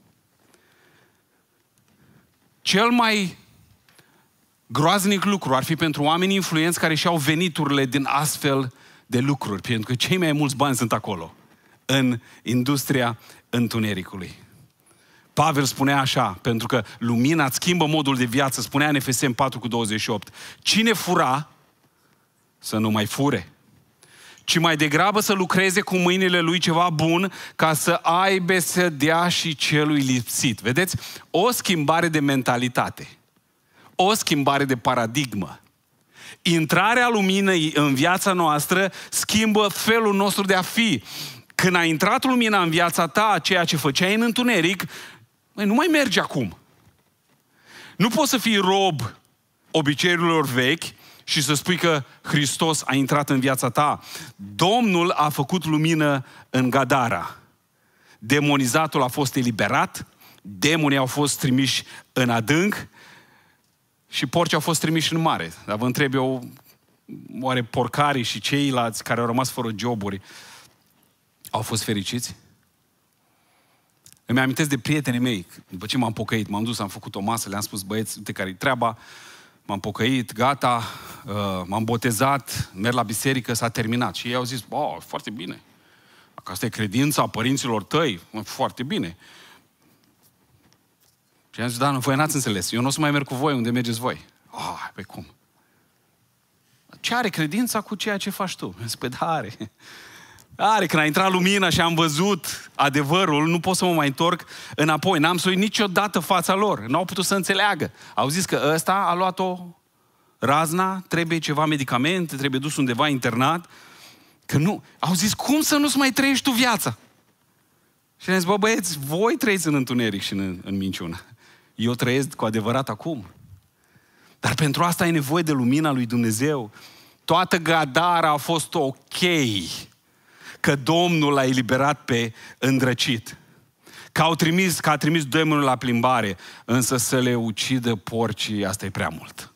Cel mai groaznic lucru ar fi pentru oamenii influenți care și-au veniturile din astfel de lucruri, pentru că cei mai mulți bani sunt acolo, în industria întunericului. Pavel spunea așa, pentru că lumina îți schimbă modul de viață, spunea în Efeseni 4:28. Cine fura, să nu mai fure, ci mai degrabă să lucreze cu mâinile lui ceva bun, ca să aibă să dea și celui lipsit. Vedeți? O schimbare de mentalitate, o schimbare de paradigmă. Intrarea luminii în viața noastră schimbă felul nostru de a fi. Când a intrat lumina în viața ta, ceea ce făceai în întuneric, nu mai merge acum. Nu poți să fii rob obiceiurilor vechi și să spui că Hristos a intrat în viața ta. Domnul a făcut lumină în Gadara. Demonizatul a fost eliberat, demonii au fost trimiși în adânc și porcii au fost trimiși în mare. Dar vă întreb eu, oare porcarii și ceilalți care au rămas fără joburi au fost fericiți? Îmi amintesc de prietenii mei, după ce m-am pocăit, m-am dus, am făcut o masă, le-am spus, băieți, uite care-i treaba, m-am pocăit, gata, m-am botezat, merg la biserică, s-a terminat. Și ei au zis, foarte bine. Dacă asta e credința părinților tăi, foarte bine. Și am zis, da, voi n-ați înțeles, eu nu o să mai merg cu voi unde mergeți voi. Pe cum? Ce are credința cu ceea ce faci tu? Mi-am zis, păi da, are, când a intrat lumina și am văzut adevărul, nu pot să mă mai întorc înapoi. N-am să uit niciodată fața lor. N-au putut să înțeleagă. Au zis că ăsta a luat-o razna, trebuie ceva medicamente, trebuie dus undeva internat. Că nu. Au zis, cum să nu-ți mai trăiești tu viața? Și le-am zis, băieți, voi trăiți în întuneric și în minciună. Eu trăiesc cu adevărat acum. Dar pentru asta ai nevoie de lumina lui Dumnezeu. Toată Gadara a fost ok. Că Domnul l-a eliberat pe îndrăcit. Că a trimis demonul la plimbare, însă să le ucidă porcii, asta e prea mult.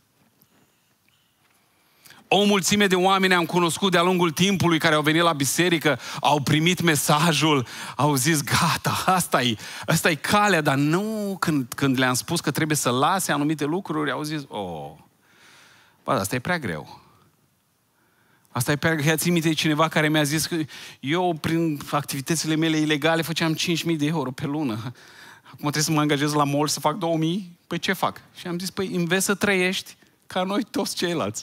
O mulțime de oameni am cunoscut de-a lungul timpului care au venit la biserică, au primit mesajul, au zis, gata, asta e calea, dar nu când le-am spus că trebuie să lase anumite lucruri, au zis, asta e prea greu. Asta e prea greu. Ții minte cineva care mi-a zis că eu, prin activitățile mele ilegale, făceam 5.000 de euro pe lună. Acum trebuie să mă angajez la mall să fac 2.000? Păi ce fac? Și am zis, păi înveți să trăiești ca noi toți ceilalți.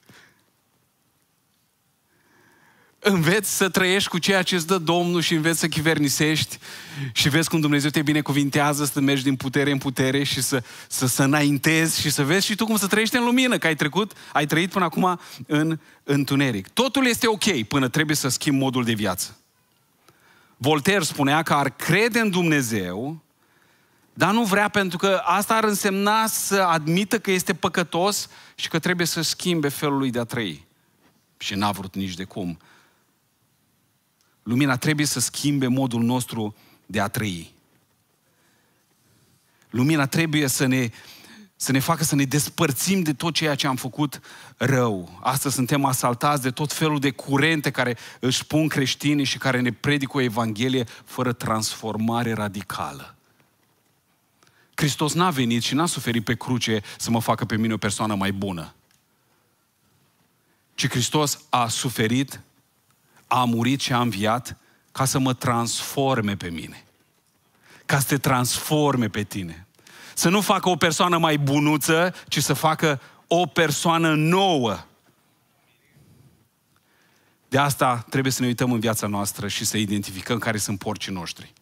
Înveți să trăiești cu ceea ce îți dă Domnul și înveți să chivernisiști și vezi cum Dumnezeu te binecuvintează să mergi din putere în putere și să înaintezi și să vezi și tu cum să trăiești în lumină, că ai trăit până acum în întuneric. Totul este ok până trebuie să schimbi modul de viață. Voltaire spunea că ar crede în Dumnezeu, dar nu vrea pentru că asta ar însemna să admită că este păcătos și că trebuie să schimbe felul lui de a trăi. Și n-a vrut nici de cum. Lumina trebuie să schimbe modul nostru de a trăi. Lumina trebuie să ne facă să ne despărțim de tot ceea ce am făcut rău. Astăzi suntem asaltați de tot felul de curente care își pun creștinii și care ne predică o evanghelie fără transformare radicală. Hristos n-a venit și n-a suferit pe cruce să mă facă pe mine o persoană mai bună. Ci Hristos a suferit, a murit și a înviat ca să mă transforme pe mine. Ca să te transforme pe tine. Să nu facă o persoană mai bunuță, ci să facă o persoană nouă. De asta trebuie să ne uităm în viața noastră și să identificăm care sunt porcii noștri.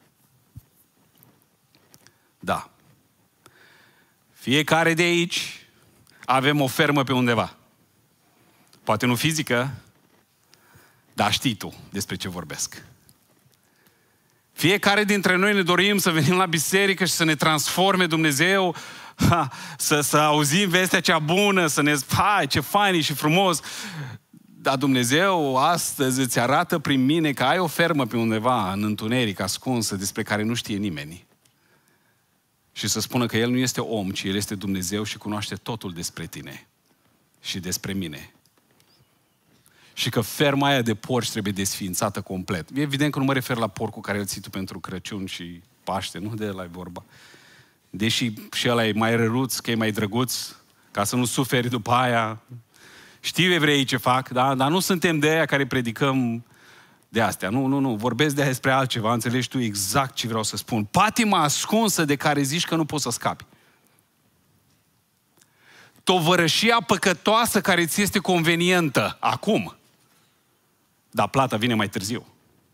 Da. Fiecare de aici avem o fermă pe undeva. Poate nu fizică, dar știi tu despre ce vorbesc. Fiecare dintre noi ne dorim să venim la biserică și să ne transforme Dumnezeu, să auzim vestea cea bună, să ne hai, ce fain e și frumos. Dar Dumnezeu astăzi îți arată prin mine că ai o fermă pe undeva în întuneric, ascunsă, despre care nu știe nimeni. Și să spună că El nu este om, ci El este Dumnezeu și cunoaște totul despre tine și despre mine. Și că ferma aia de porci trebuie desființată complet. Evident că nu mă refer la porcul care îl ții tu pentru Crăciun și Paște, nu de ăla e vorba. Deși și ăla e mai răruț, că e mai drăguț, ca să nu suferi după aia. Știu evreii ce fac, da? Dar nu suntem de aia care predicăm de astea. Nu. Vorbesc de aia despre altceva, înțelegi tu exact ce vreau să spun. Patima ascunsă de care zici că nu poți să scapi. Tovărășia păcătoasă care ți este convenientă acum. Dar plata vine mai târziu.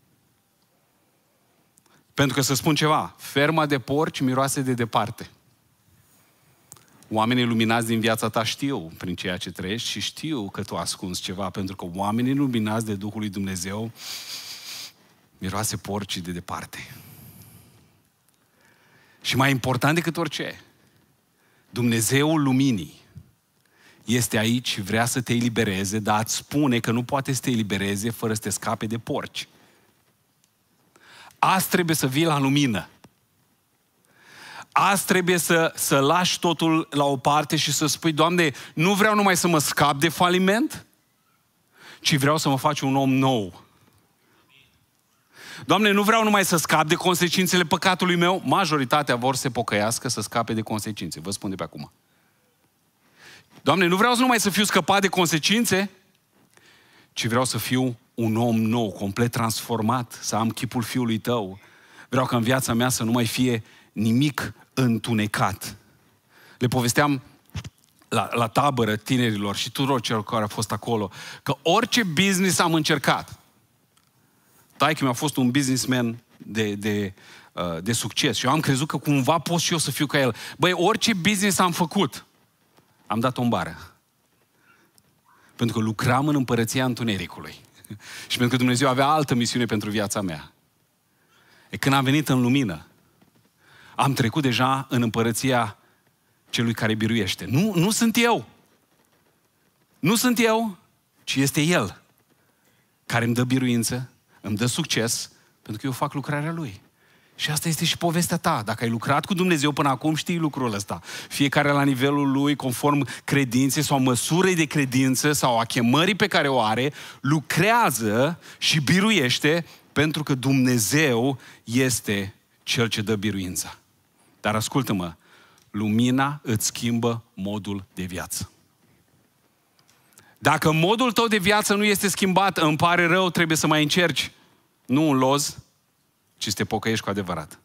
Pentru că să spun ceva, ferma de porci miroase de departe. Oamenii luminați din viața ta știu prin ceea ce trăiești și știu că tu ascunzi ceva, pentru că oamenii luminați de Duhul lui Dumnezeu miroase porci de departe. Și mai important decât orice, Dumnezeul luminii este aici și vrea să te elibereze, dar îți spune că nu poate să te elibereze fără să te scape de porci. Azi trebuie să vii la lumină. Azi trebuie să lași totul la o parte și să spui, Doamne, nu vreau numai să mă scap de faliment, ci vreau să mă faci un om nou. Doamne, nu vreau numai să scap de consecințele păcatului meu. Majoritatea vor să se pocăiască, să scape de consecințe. Vă spun de pe acum. Doamne, nu vreau numai să fiu scăpat de consecințe, ci vreau să fiu un om nou, complet transformat, să am chipul Fiului Tău. Vreau ca în viața mea să nu mai fie nimic întunecat. Le povesteam la tabără tinerilor și tuturor celor care au fost acolo, că orice business am încercat, taică-mi a fost un businessman de succes și eu am crezut că cumva pot și eu să fiu ca el. Băi, orice business am făcut, am dat-o în bară. Pentru că lucram în împărăția întunericului. Și pentru că Dumnezeu avea altă misiune pentru viața mea. Când am venit în lumină, am trecut deja în împărăția celui care biruiește. Nu sunt eu. Nu sunt eu, ci este El care îmi dă biruință, îmi dă succes, pentru că eu fac lucrarea Lui. Și asta este și povestea ta. Dacă ai lucrat cu Dumnezeu până acum, știi lucrul ăsta. Fiecare la nivelul lui, conform credinței sau măsurii de credință sau a chemării pe care o are, lucrează și biruiește pentru că Dumnezeu este Cel ce dă biruința. Dar ascultă-mă, lumina îți schimbă modul de viață. Dacă modul tău de viață nu este schimbat, îmi pare rău, trebuie să mai încerci. Nu un loz, ci să te pocăiești cu adevărat.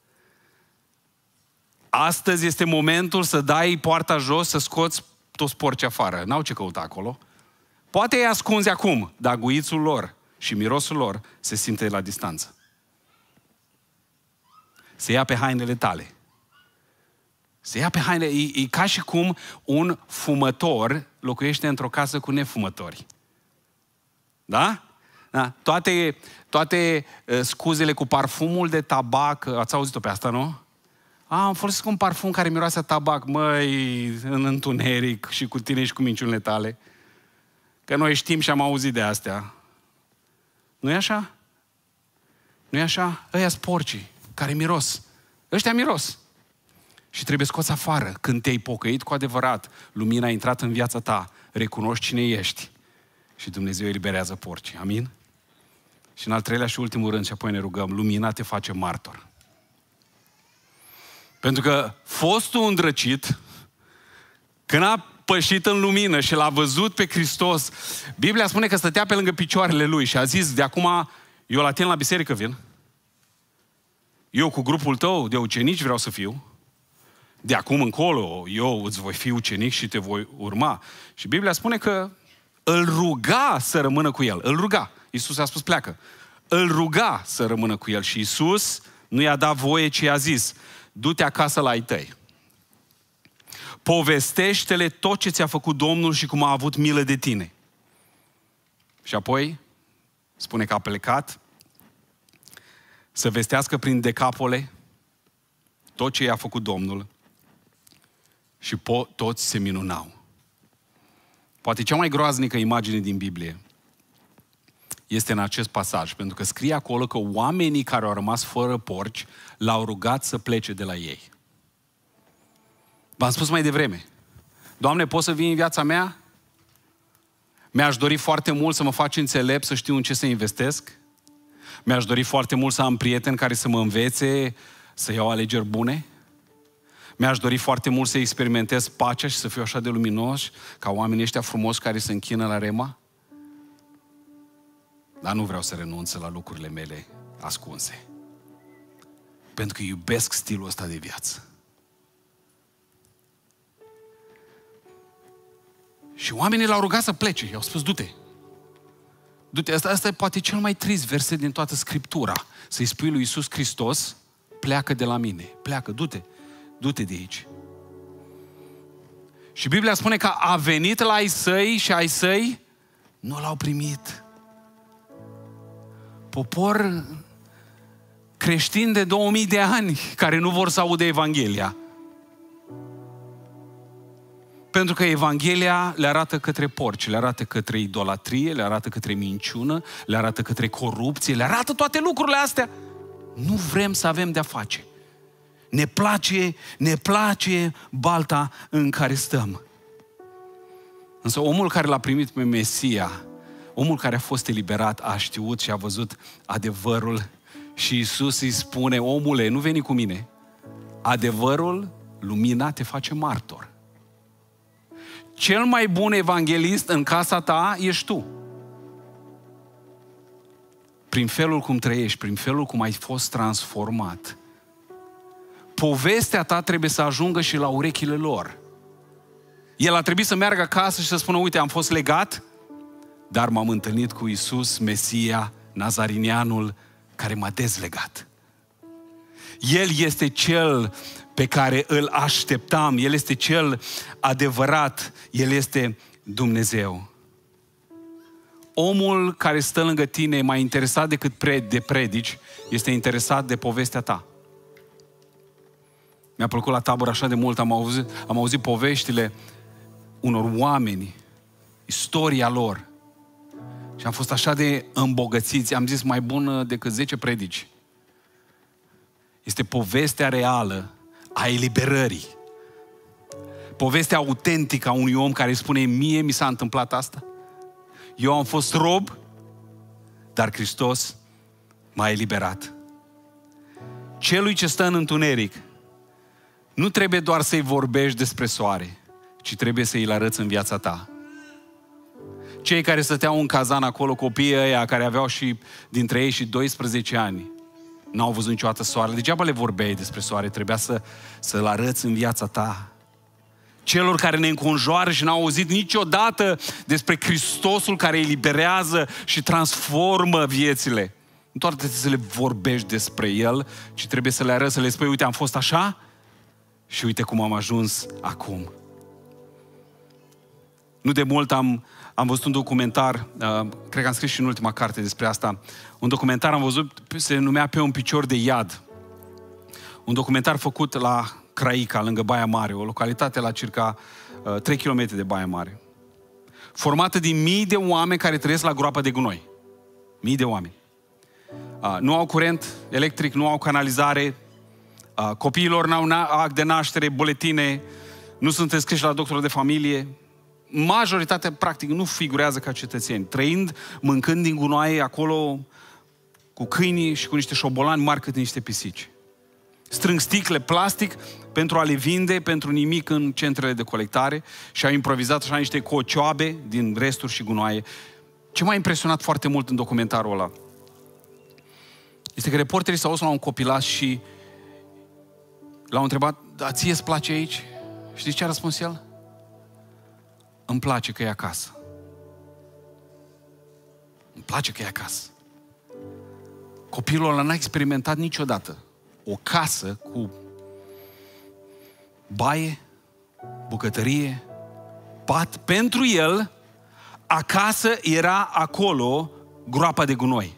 Astăzi este momentul să dai poarta jos, să scoți toți porci afară. N-au ce căuta acolo. Poate îi ascunzi acum, dar guițul lor și mirosul lor se simte la distanță. Se ia pe hainele tale. Se ia pe haine. E ca și cum un fumător locuiește într-o casă cu nefumători. Da? Da? Toate scuzele cu parfumul de tabac, ați auzit-o pe asta, nu? Am folosit un parfum care miroase a tabac, măi, în întuneric și cu tine și cu minciunile tale. Că noi știm și am auzit de astea. Nu-i așa? Nu-i așa? Ăia-s porcii care miros. Ăștia miros. Și trebuie scoți afară. Când te-ai pocăit cu adevărat, lumina a intrat în viața ta, recunoști cine ești și Dumnezeu eliberează porcii. Amin? Și în al treilea și ultimul rând, și apoi ne rugăm, lumina te face martor. Pentru că fostul îndrăcit, când a pășit în lumină și l-a văzut pe Hristos, Biblia spune că stătea pe lângă picioarele lui și a zis, de acum eu la tine la biserică vin, eu cu grupul tău de ucenici vreau să fiu, de acum încolo eu îți voi fi ucenic și te voi urma. Și Biblia spune că îl ruga să rămână cu el. Îl ruga. Iisus a spus pleacă. Îl ruga să rămână cu el și Iisus nu i-a dat voie, ci i-a zis: du-te acasă la ai tăi. Povestește-le tot ce ți-a făcut Domnul și cum a avut milă de tine. Și apoi spune că a plecat să vestească prin Decapole tot ce i-a făcut Domnul și toți se minunau. Poate cea mai groaznică imagine din Biblie este în acest pasaj, pentru că scrie acolo că oamenii care au rămas fără porci l-au rugat să plece de la ei. V-am spus mai devreme: Doamne, poți să vii în viața mea? Mi-aș dori foarte mult să mă faci înțelept, să știu în ce să investesc. Mi-aș dori foarte mult să am prieteni care să mă învețe să iau alegeri bune. Mi-aș dori foarte mult să experimentez pacea și să fiu așa de luminos ca oamenii ăștia frumoși care se închină la Rema. Dar nu vreau să renunț la lucrurile mele ascunse. Pentru că iubesc stilul ăsta de viață. Și oamenii l-au rugat să plece. I-au spus: du-te. Du-te. Asta e poate cel mai trist verset din toată Scriptura. Să-i spui lui Iisus Hristos: pleacă de la mine. Pleacă, du-te. Du-te de aici. Și Biblia spune că a venit la ai săi și ai săi nu l-au primit. Popor creștin de 2000 de ani care nu vor să audă Evanghelia. Pentru că Evanghelia le arată către porci, le arată către idolatrie, le arată către minciună, le arată către corupție, le arată toate lucrurile astea. Nu vrem să avem de-a face. Ne place balta în care stăm. Însă omul care l-a primit pe Mesia, omul care a fost eliberat, a știut și a văzut adevărul și Iisus îi spune: omule, nu veni cu mine. Adevărul, lumina te face martor. Cel mai bun evanghelist în casa ta ești tu. Prin felul cum trăiești, prin felul cum ai fost transformat. Povestea ta trebuie să ajungă și la urechile lor. El a trebuit să meargă acasă și să spună: uite, am fost legat, dar m-am întâlnit cu Iisus, Mesia, Nazarinianul, care m-a dezlegat. El este cel pe care îl așteptam, El este cel adevărat, El este Dumnezeu. Omul care stă lângă tine, mai interesat decât de predici, este interesat de povestea ta. Mi-a plăcut la tabără așa de mult, am auzit poveștile unor oameni, istoria lor. Și am fost așa de îmbogățiți, am zis: mai bună decât 10 predici. Este povestea reală a eliberării. Povestea autentică a unui om care spune: mie mi s-a întâmplat asta. Eu am fost rob, dar Hristos m-a eliberat. Celui ce stă în întuneric, nu trebuie doar să-i vorbești despre soare, ci trebuie să-i arăți în viața ta. Cei care stăteau în cazan acolo, copiii ăia care aveau și dintre ei și 12 ani, n-au văzut niciodată soarele. Degeaba le vorbeai despre soare, trebuia să-l arăți în viața ta. Celor care ne înconjoară și n-au auzit niciodată despre Hristosul care eliberează și transformă viețile. Nu doar trebuie să le vorbești despre El, ci trebuie să le arăți, să le spui: uite, am fost așa și uite cum am ajuns acum. Nu de mult am văzut un documentar, cred că am scris și în ultima carte despre asta, un documentar am văzut, se numea Pe un picior de iad. Un documentar făcut la Craica, lângă Baia Mare, o localitate la circa 3 km de Baia Mare. Formată din mii de oameni care trăiesc la groapa de gunoi. Mii de oameni. Nu au curent electric, nu au canalizare, copiilor n-au act de naștere, buletine, nu sunt înscriși la doctorul de familie. Majoritatea, practic, nu figurează ca cetățeni. Trăind, mâncând din gunoaie acolo, cu câinii și cu niște șobolani mari cât niște pisici. Strâng sticle plastic pentru a le vinde pentru nimic în centrele de colectare și au improvizat așa niște cocioabe din resturi și gunoaie. Ce m-a impresionat foarte mult în documentarul ăla este că reporterii s-au dus la un copilaș și l-au întrebat: dar ție îți place aici? Știți ce a răspuns el? Îmi place că e acasă. Îmi place că e acasă. Copilul ăla n-a experimentat niciodată o casă cu baie, bucătărie, pat. Pentru el, acasă era acolo groapa de gunoi.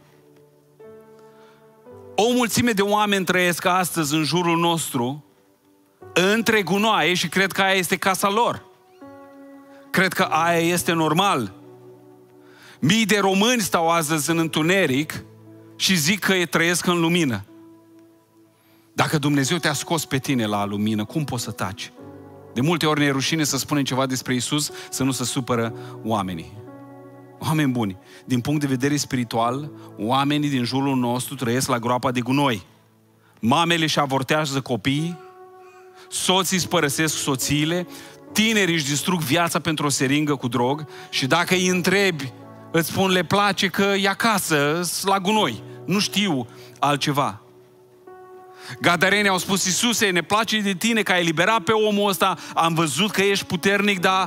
O mulțime de oameni trăiesc astăzi în jurul nostru între gunoaie și cred că aia este casa lor. Cred că aia este normal. Mii de români stau astăzi în întuneric și zic că trăiesc în lumină. Dacă Dumnezeu te-a scos pe tine la lumină, cum poți să taci? De multe ori ne e rușine să spunem ceva despre Iisus, să nu se supără oamenii. Oameni buni, din punct de vedere spiritual, oamenii din jurul nostru trăiesc la groapa de gunoi. Mamele își avortează copiii, soții își părăsesc soțiile, tinerii își distrug viața pentru o seringă cu drog și dacă îi întrebi, îți spun, le place că e acasă, la gunoi. Nu știu altceva. Gadarenii au spus, Iisuse, ne place de tine că ai eliberat pe omul ăsta, am văzut că ești puternic, dar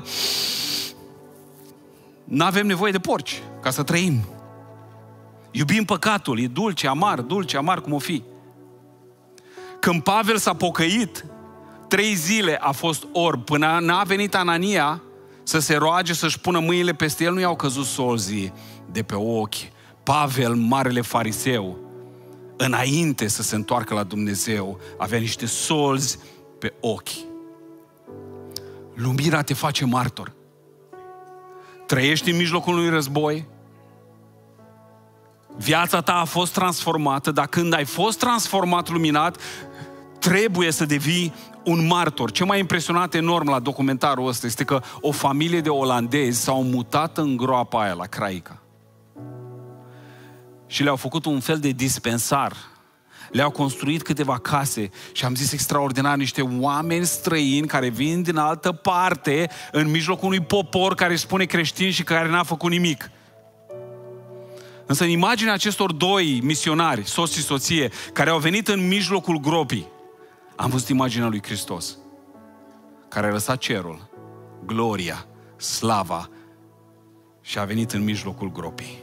n-avem nevoie de porci ca să trăim. Iubim păcatul, e dulce, amar, cum o fi. Când Pavel s-a pocăit, 3 zile a fost orb. Până n-a venit Anania să se roage, să-și pună mâinile peste el, nu i-au căzut solzii de pe ochi. Pavel, marele fariseu, înainte să se întoarcă la Dumnezeu, avea niște solzi pe ochi. Lumina te face martor. Trăiești în mijlocul unui război, viața ta a fost transformată, dar când ai fost transformat, luminat, trebuie să devii un martor. Ce m-a impresionat enorm la documentarul ăsta este că o familie de olandezi s-au mutat în groapa aia la Craica. Și le-au făcut un fel de dispensar. Le-au construit câteva case și am zis extraordinar, niște oameni străini care vin din altă parte în mijlocul unui popor care își spune creștin și care n-a făcut nimic. Însă în imaginea acestor 2 misionari, soț și soție, care au venit în mijlocul gropii, am văzut imaginea lui Hristos, care a lăsat cerul, gloria, slava și a venit în mijlocul gropii.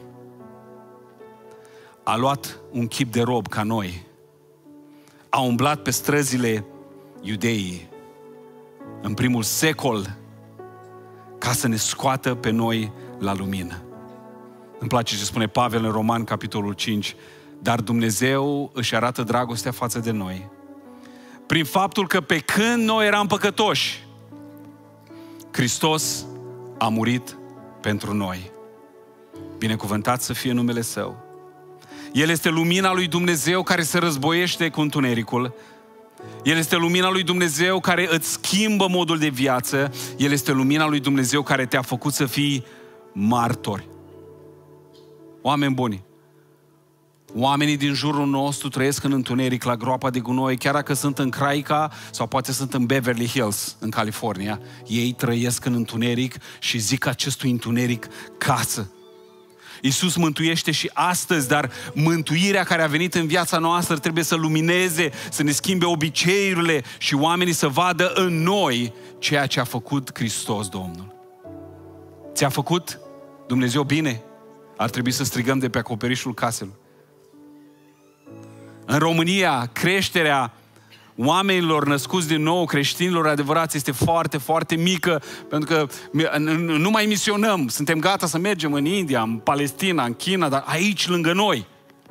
A luat un chip de rob ca noi, a umblat pe străzile Iudeii în primul secol ca să ne scoată pe noi la lumină. Îmi place ce spune Pavel în Roman, capitolul 5. Dar Dumnezeu își arată dragostea față de noi prin faptul că pe când noi eram păcătoși, Hristos a murit pentru noi. Binecuvântat să fie numele Său. El este lumina lui Dumnezeu care se războiește cu întunericul. El este lumina lui Dumnezeu care îți schimbă modul de viață. El este lumina lui Dumnezeu care te-a făcut să fii martori. Oameni buni, oamenii din jurul nostru trăiesc în întuneric, la groapa de gunoi, chiar dacă sunt în Craica sau poate sunt în Beverly Hills, în California. Ei trăiesc în întuneric și zic acestui întuneric casă. Iisus mântuiește și astăzi, dar mântuirea care a venit în viața noastră trebuie să lumineze, să ne schimbe obiceiurile și oamenii să vadă în noi ceea ce a făcut Hristos Domnul. Ți-a făcut Dumnezeu bine? Ar trebui să strigăm de pe acoperișul caselor. În România, creșterea oamenilor născuți din nou, creștinilor adevărați, este foarte, foarte mică, pentru că nu mai misionăm. Suntem gata să mergem în India, în Palestina, în China, dar aici, lângă noi.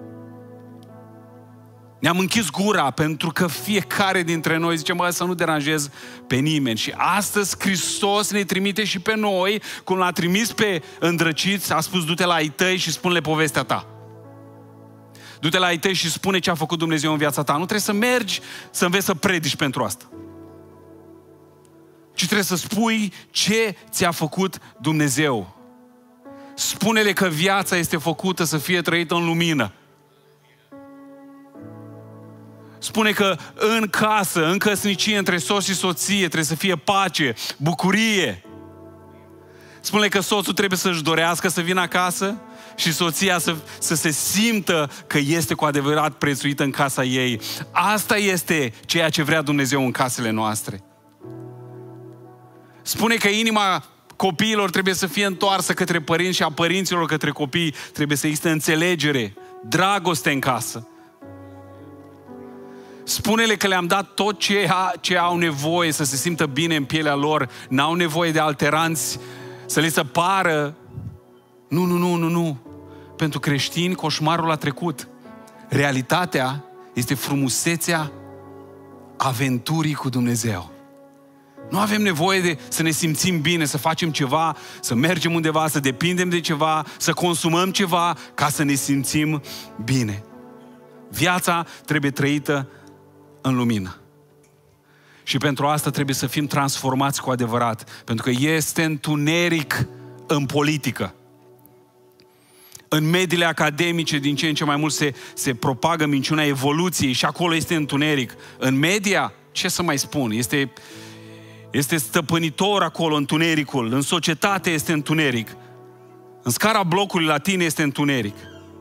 Ne-am închis gura pentru că fiecare dintre noi zice, să nu deranjez pe nimeni. Și astăzi Hristos ne trimite și pe noi, cum l-a trimis pe îndrăciți, a spus, du-te la ai tăi și spune-le povestea ta. Du-te la ai tăi și spune ce a făcut Dumnezeu în viața ta. Nu trebuie să mergi să înveți să predici pentru asta, ci trebuie să spui ce ți-a făcut Dumnezeu. Spune-le că viața este făcută să fie trăită în lumină. Spune că în casă, în căsnicie, între soț și soție trebuie să fie pace, bucurie. Spune că soțul trebuie să-și dorească să vină acasă și soția să se simtă că este cu adevărat prețuită în casa ei. Asta este ceea ce vrea Dumnezeu în casele noastre. Spune că inima copiilor trebuie să fie întoarsă către părinți și a părinților către copii. Trebuie să existe înțelegere, dragoste în casă. Spune-le că le-am dat tot ce au nevoie să se simtă bine în pielea lor. N-au nevoie de alteranți, să li se pară. Nu. Pentru creștini, coșmarul a trecut. Realitatea este frumusețea aventurii cu Dumnezeu. Nu avem nevoie să ne simțim bine, să facem ceva, să mergem undeva, să depindem de ceva, să consumăm ceva ca să ne simțim bine. Viața trebuie trăită în lumină. Și pentru asta trebuie să fim transformați cu adevărat. Pentru că este întuneric în politică. În mediile academice, din ce în ce mai mult se propagă minciuna evoluției și acolo este întuneric. În media, ce să mai spun, este stăpânitor acolo întunericul. În societate este întuneric. În scara blocului la tine este întuneric.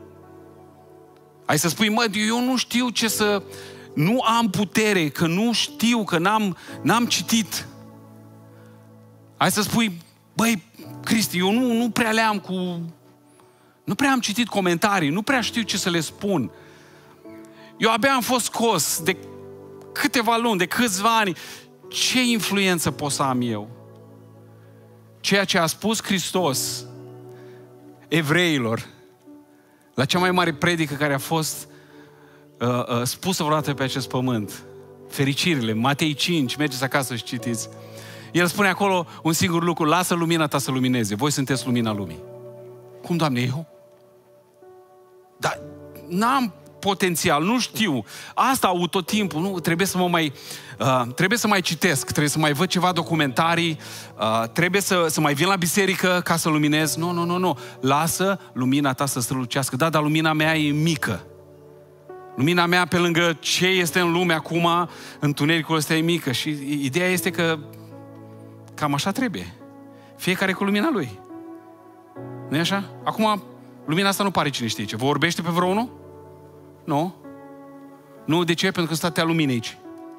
Ai să spui, eu nu știu ce să... Nu am putere, că nu știu, că n-am citit. Hai să spui, Cristi, eu nu prea le-am cu... Nu prea am citit comentarii, nu prea știu ce să le spun. Eu abia am fost scos de câteva luni, de câțiva ani. Ce influență pot să am eu? Ceea ce a spus Hristos evreilor la cea mai mare predică care a fost spusă vreodată pe acest pământ. Fericirile, Matei 5, mergeți acasă și citiți. El spune acolo un singur lucru, lasă lumina ta să lumineze, voi sunteți lumina lumii. Cum, Doamne, eu? Dar n-am potențial, nu știu. Asta aud tot timpul, nu? Trebuie să mai citesc, trebuie să mai văd ceva documentarii, trebuie să mai vin la biserică ca să luminez. Nu. Lasă lumina ta să strălucească. Da, dar lumina mea e mică. Lumina mea, pe lângă ce este în lume acum, întunericul ăsta e mică. Și ideea este că cam așa trebuie. Fiecare cu lumina lui. Nu-i așa? Acum, lumina asta nu pare cine știe ce. Vă orbește pe vreunul? Nu. Nu, de ce? Pentru că statea luminii aici.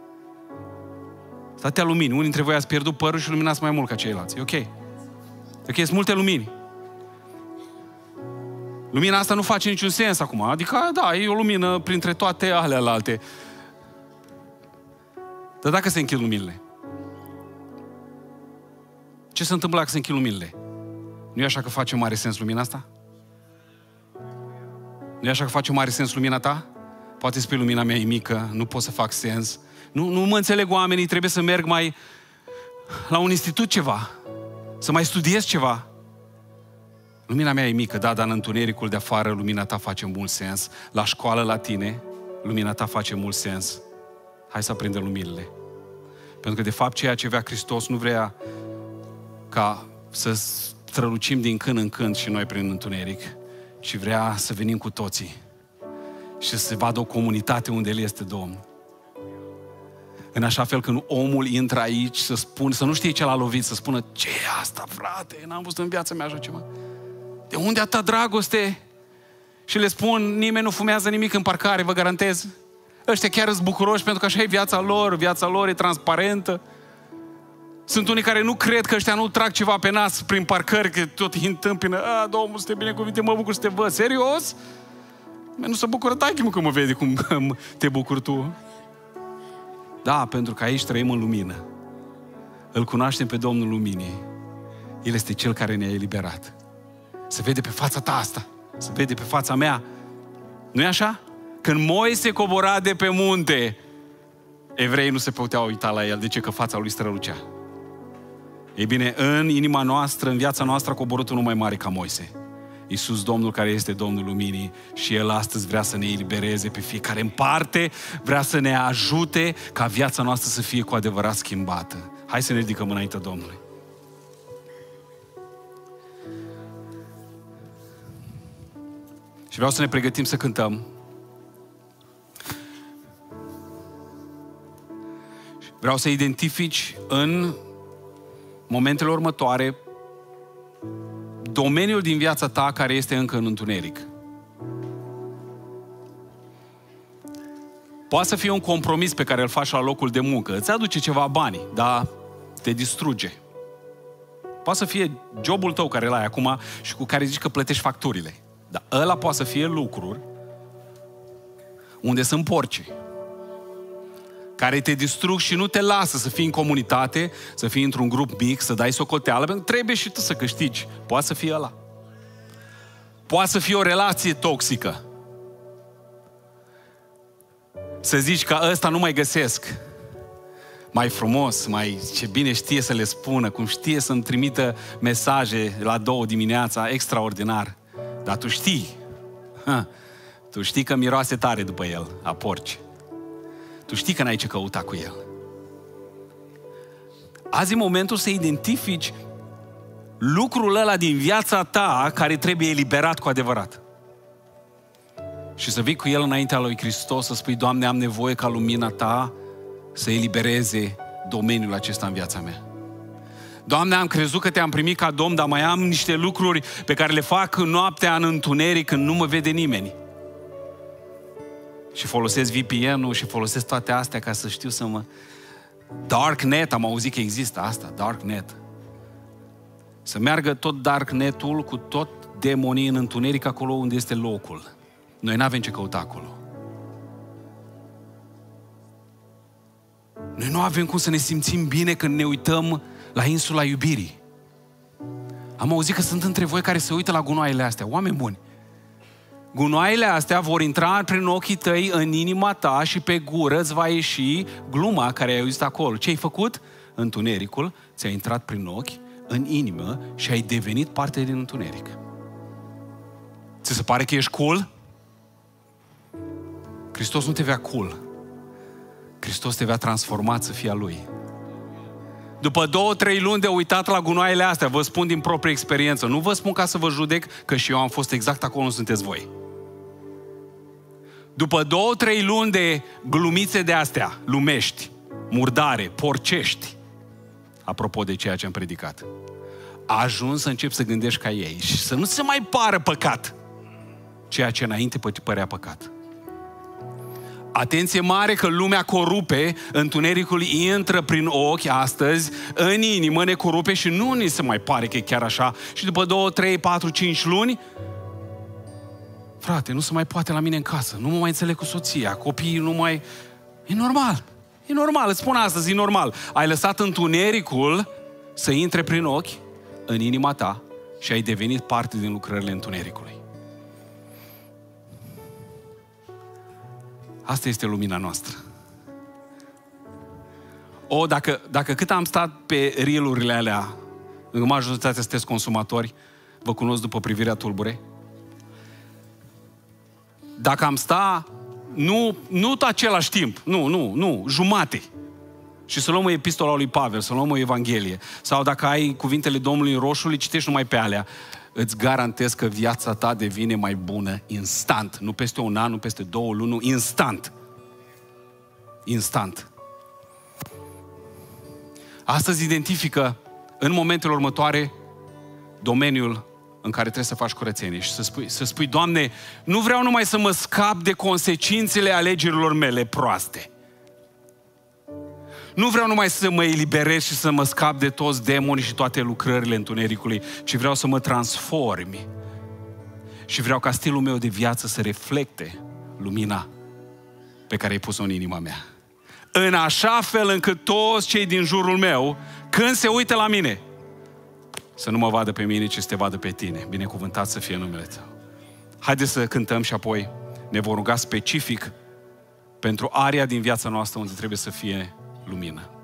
Statea luminii. Unii dintre voi ați pierdut părul și luminați mai mult ca ceilalți. E ok. Sunt multe lumini. Lumina asta nu face niciun sens acum. Adică, da, e o lumină printre toate alelalte. Dar dacă se închid luminile? Ce se întâmplă dacă se închid luminile? Nu e așa că face mare sens lumina asta? Nu e așa că face mare sens lumina ta? Poate spui, lumina mea e mică, nu pot să fac sens. Nu mă înțeleg oamenii, trebuie să merg mai la un institut ceva, să mai studiez ceva. Lumina mea e mică, da, dar în întunericul de afară lumina ta face mult sens. La școală, la tine, lumina ta face mult sens. Hai să aprindem luminile. Pentru că, de fapt, ceea ce vrea Hristos nu vrea ca să strălucim din când în când și noi prin întuneric, ci vrea să venim cu toții și să se vadă o comunitate unde El este Domn. În așa fel când omul intră aici să nu știe ce l-a lovit, să spună, ce e asta, frate? N-am văzut în viața mea așa ceva. De unde atâta dragoste? Și le spun, nimeni nu fumează nimic în parcare, vă garantez. Ăștia chiar sunt bucuroși pentru că așa e viața lor e transparentă. Sunt unii care nu cred că ăștia nu trag ceva pe nas prin parcări, că tot îi întâmpină. Domnul, să te binecuvinte, mă bucur să te văd. Serios? Nu se bucură taichi-mă că mă vede cum te bucuri tu. Da, pentru că aici trăim în lumină. Îl cunoaștem pe Domnul Luminii. El este Cel care ne-a eliberat. Se vede pe fața ta asta. Se vede pe fața mea. Nu-i așa? Când Moise cobora de pe munte, evreii nu se puteau uita la el. De ce? Că fața lui strălucea. Ei bine, în inima noastră, în viața noastră a coborât unul mai mare ca Moise. Iisus, Domnul care este Domnul Luminii, și El astăzi vrea să ne elibereze pe fiecare în parte, vrea să ne ajute ca viața noastră să fie cu adevărat schimbată. Hai să ne ridicăm înaintea Domnului. Și vreau să ne pregătim să cântăm. Vreau să identifici în momentele următoare domeniul din viața ta care este încă în întuneric. Poate să fie un compromis pe care îl faci la locul de muncă. Îți aduce ceva bani, dar te distruge. Poate să fie jobul tău care l-ai acum și cu care zici că plătești facturile. Dar ăla poate să fie lucruri unde sunt porci care te distrug și nu te lasă să fii în comunitate, să fii într-un grup mic, să dai socoteală, pentru că trebuie și tu să câștigi. Poate să fie ăla. Poate să fie o relație toxică. Să zici că ăsta nu mai găsesc. Mai frumos, mai ce bine știe să le spună, cum știe să-mi trimită mesaje la 2 dimineața, extraordinar. Dar tu știi, tu știi că miroase tare după el, a porci. Tu știi că n-ai ce căuta cu el. Azi e momentul să identifici lucrul ăla din viața ta care trebuie eliberat cu adevărat. Și să vii cu el înaintea lui Hristos, să spui, Doamne, am nevoie ca lumina ta să elibereze domeniul acesta în viața mea. Doamne, am crezut că te-am primit ca Domn, dar mai am niște lucruri pe care le fac noaptea în întuneric când nu mă vede nimeni. Și folosesc VPN-ul și folosesc toate astea ca să știu să mă... Darknet, am auzit că există asta, Darknet. Să meargă tot Darknetul cu tot demonii în întuneric acolo unde este locul. Noi n-avem ce căuta acolo. Noi nu avem cum să ne simțim bine când ne uităm la insula iubirii. Am auzit că sunt între voi care se uită la gunoaiele astea. Oameni buni, gunoaiele astea vor intra prin ochii tăi în inima ta și pe gură îți va ieși gluma care ai auzit acolo. Ce ai făcut? Întunericul ți-a intrat prin ochi, în inimă și ai devenit parte din întuneric. Ți se pare că ești cool? Hristos nu te vrea cool. Hristos te vrea transformat să fie a Lui. După 2-3 luni de uitat la gunoaiele astea, vă spun din proprie experiență, nu vă spun ca să vă judec, că și eu am fost exact acolo unde sunteți voi. După 2-3 luni de glumițe de astea, lumești, murdare, porcești, apropo de ceea ce am predicat, a ajuns să începi să gândești ca ei și să nu se mai pară păcat ceea ce înainte părea păcat. Atenție mare că lumea corupe, întunericul intră prin ochi astăzi, în inimă ne corupe și nu ni se mai pare că e chiar așa. Și după 2, 3, 4, 5 luni, frate, nu se mai poate la mine în casă, nu mă mai înțeleg cu soția, copiii nu mai... E normal, e normal, îți spun astăzi, e normal. Ai lăsat întunericul să intre prin ochi, în inima ta și ai devenit parte din lucrările întunericului. Asta este lumina noastră. Dacă cât am stat pe reel-urile alea, în majoritatea sunteți consumatori, vă cunosc după privirea tulbure. Dacă am sta, nu același timp, nu, jumate. Și să luăm o epistola lui Pavel, să luăm o Evanghelie. Sau dacă ai cuvintele Domnului în roșu, le citești numai pe alea. Îți garantez că viața ta devine mai bună instant. Nu peste un an, nu peste 2 luni, nu, instant. Instant. Astăzi identifică în momentele următoare domeniul în care trebuie să faci curățenie și să spui, Doamne, nu vreau numai să mă scap de consecințele alegerilor mele proaste. Nu vreau numai să mă eliberez și să mă scap de toți demonii și toate lucrările întunericului, ci vreau să mă transformi. Și vreau ca stilul meu de viață să reflecte lumina pe care ai pus-o în inima mea. În așa fel încât toți cei din jurul meu, când se uită la mine, să nu mă vadă pe mine, ci să te vadă pe tine. Binecuvântat să fie numele Tău. Haideți să cântăm și apoi ne vom ruga specific pentru area din viața noastră unde trebuie să fie lumină.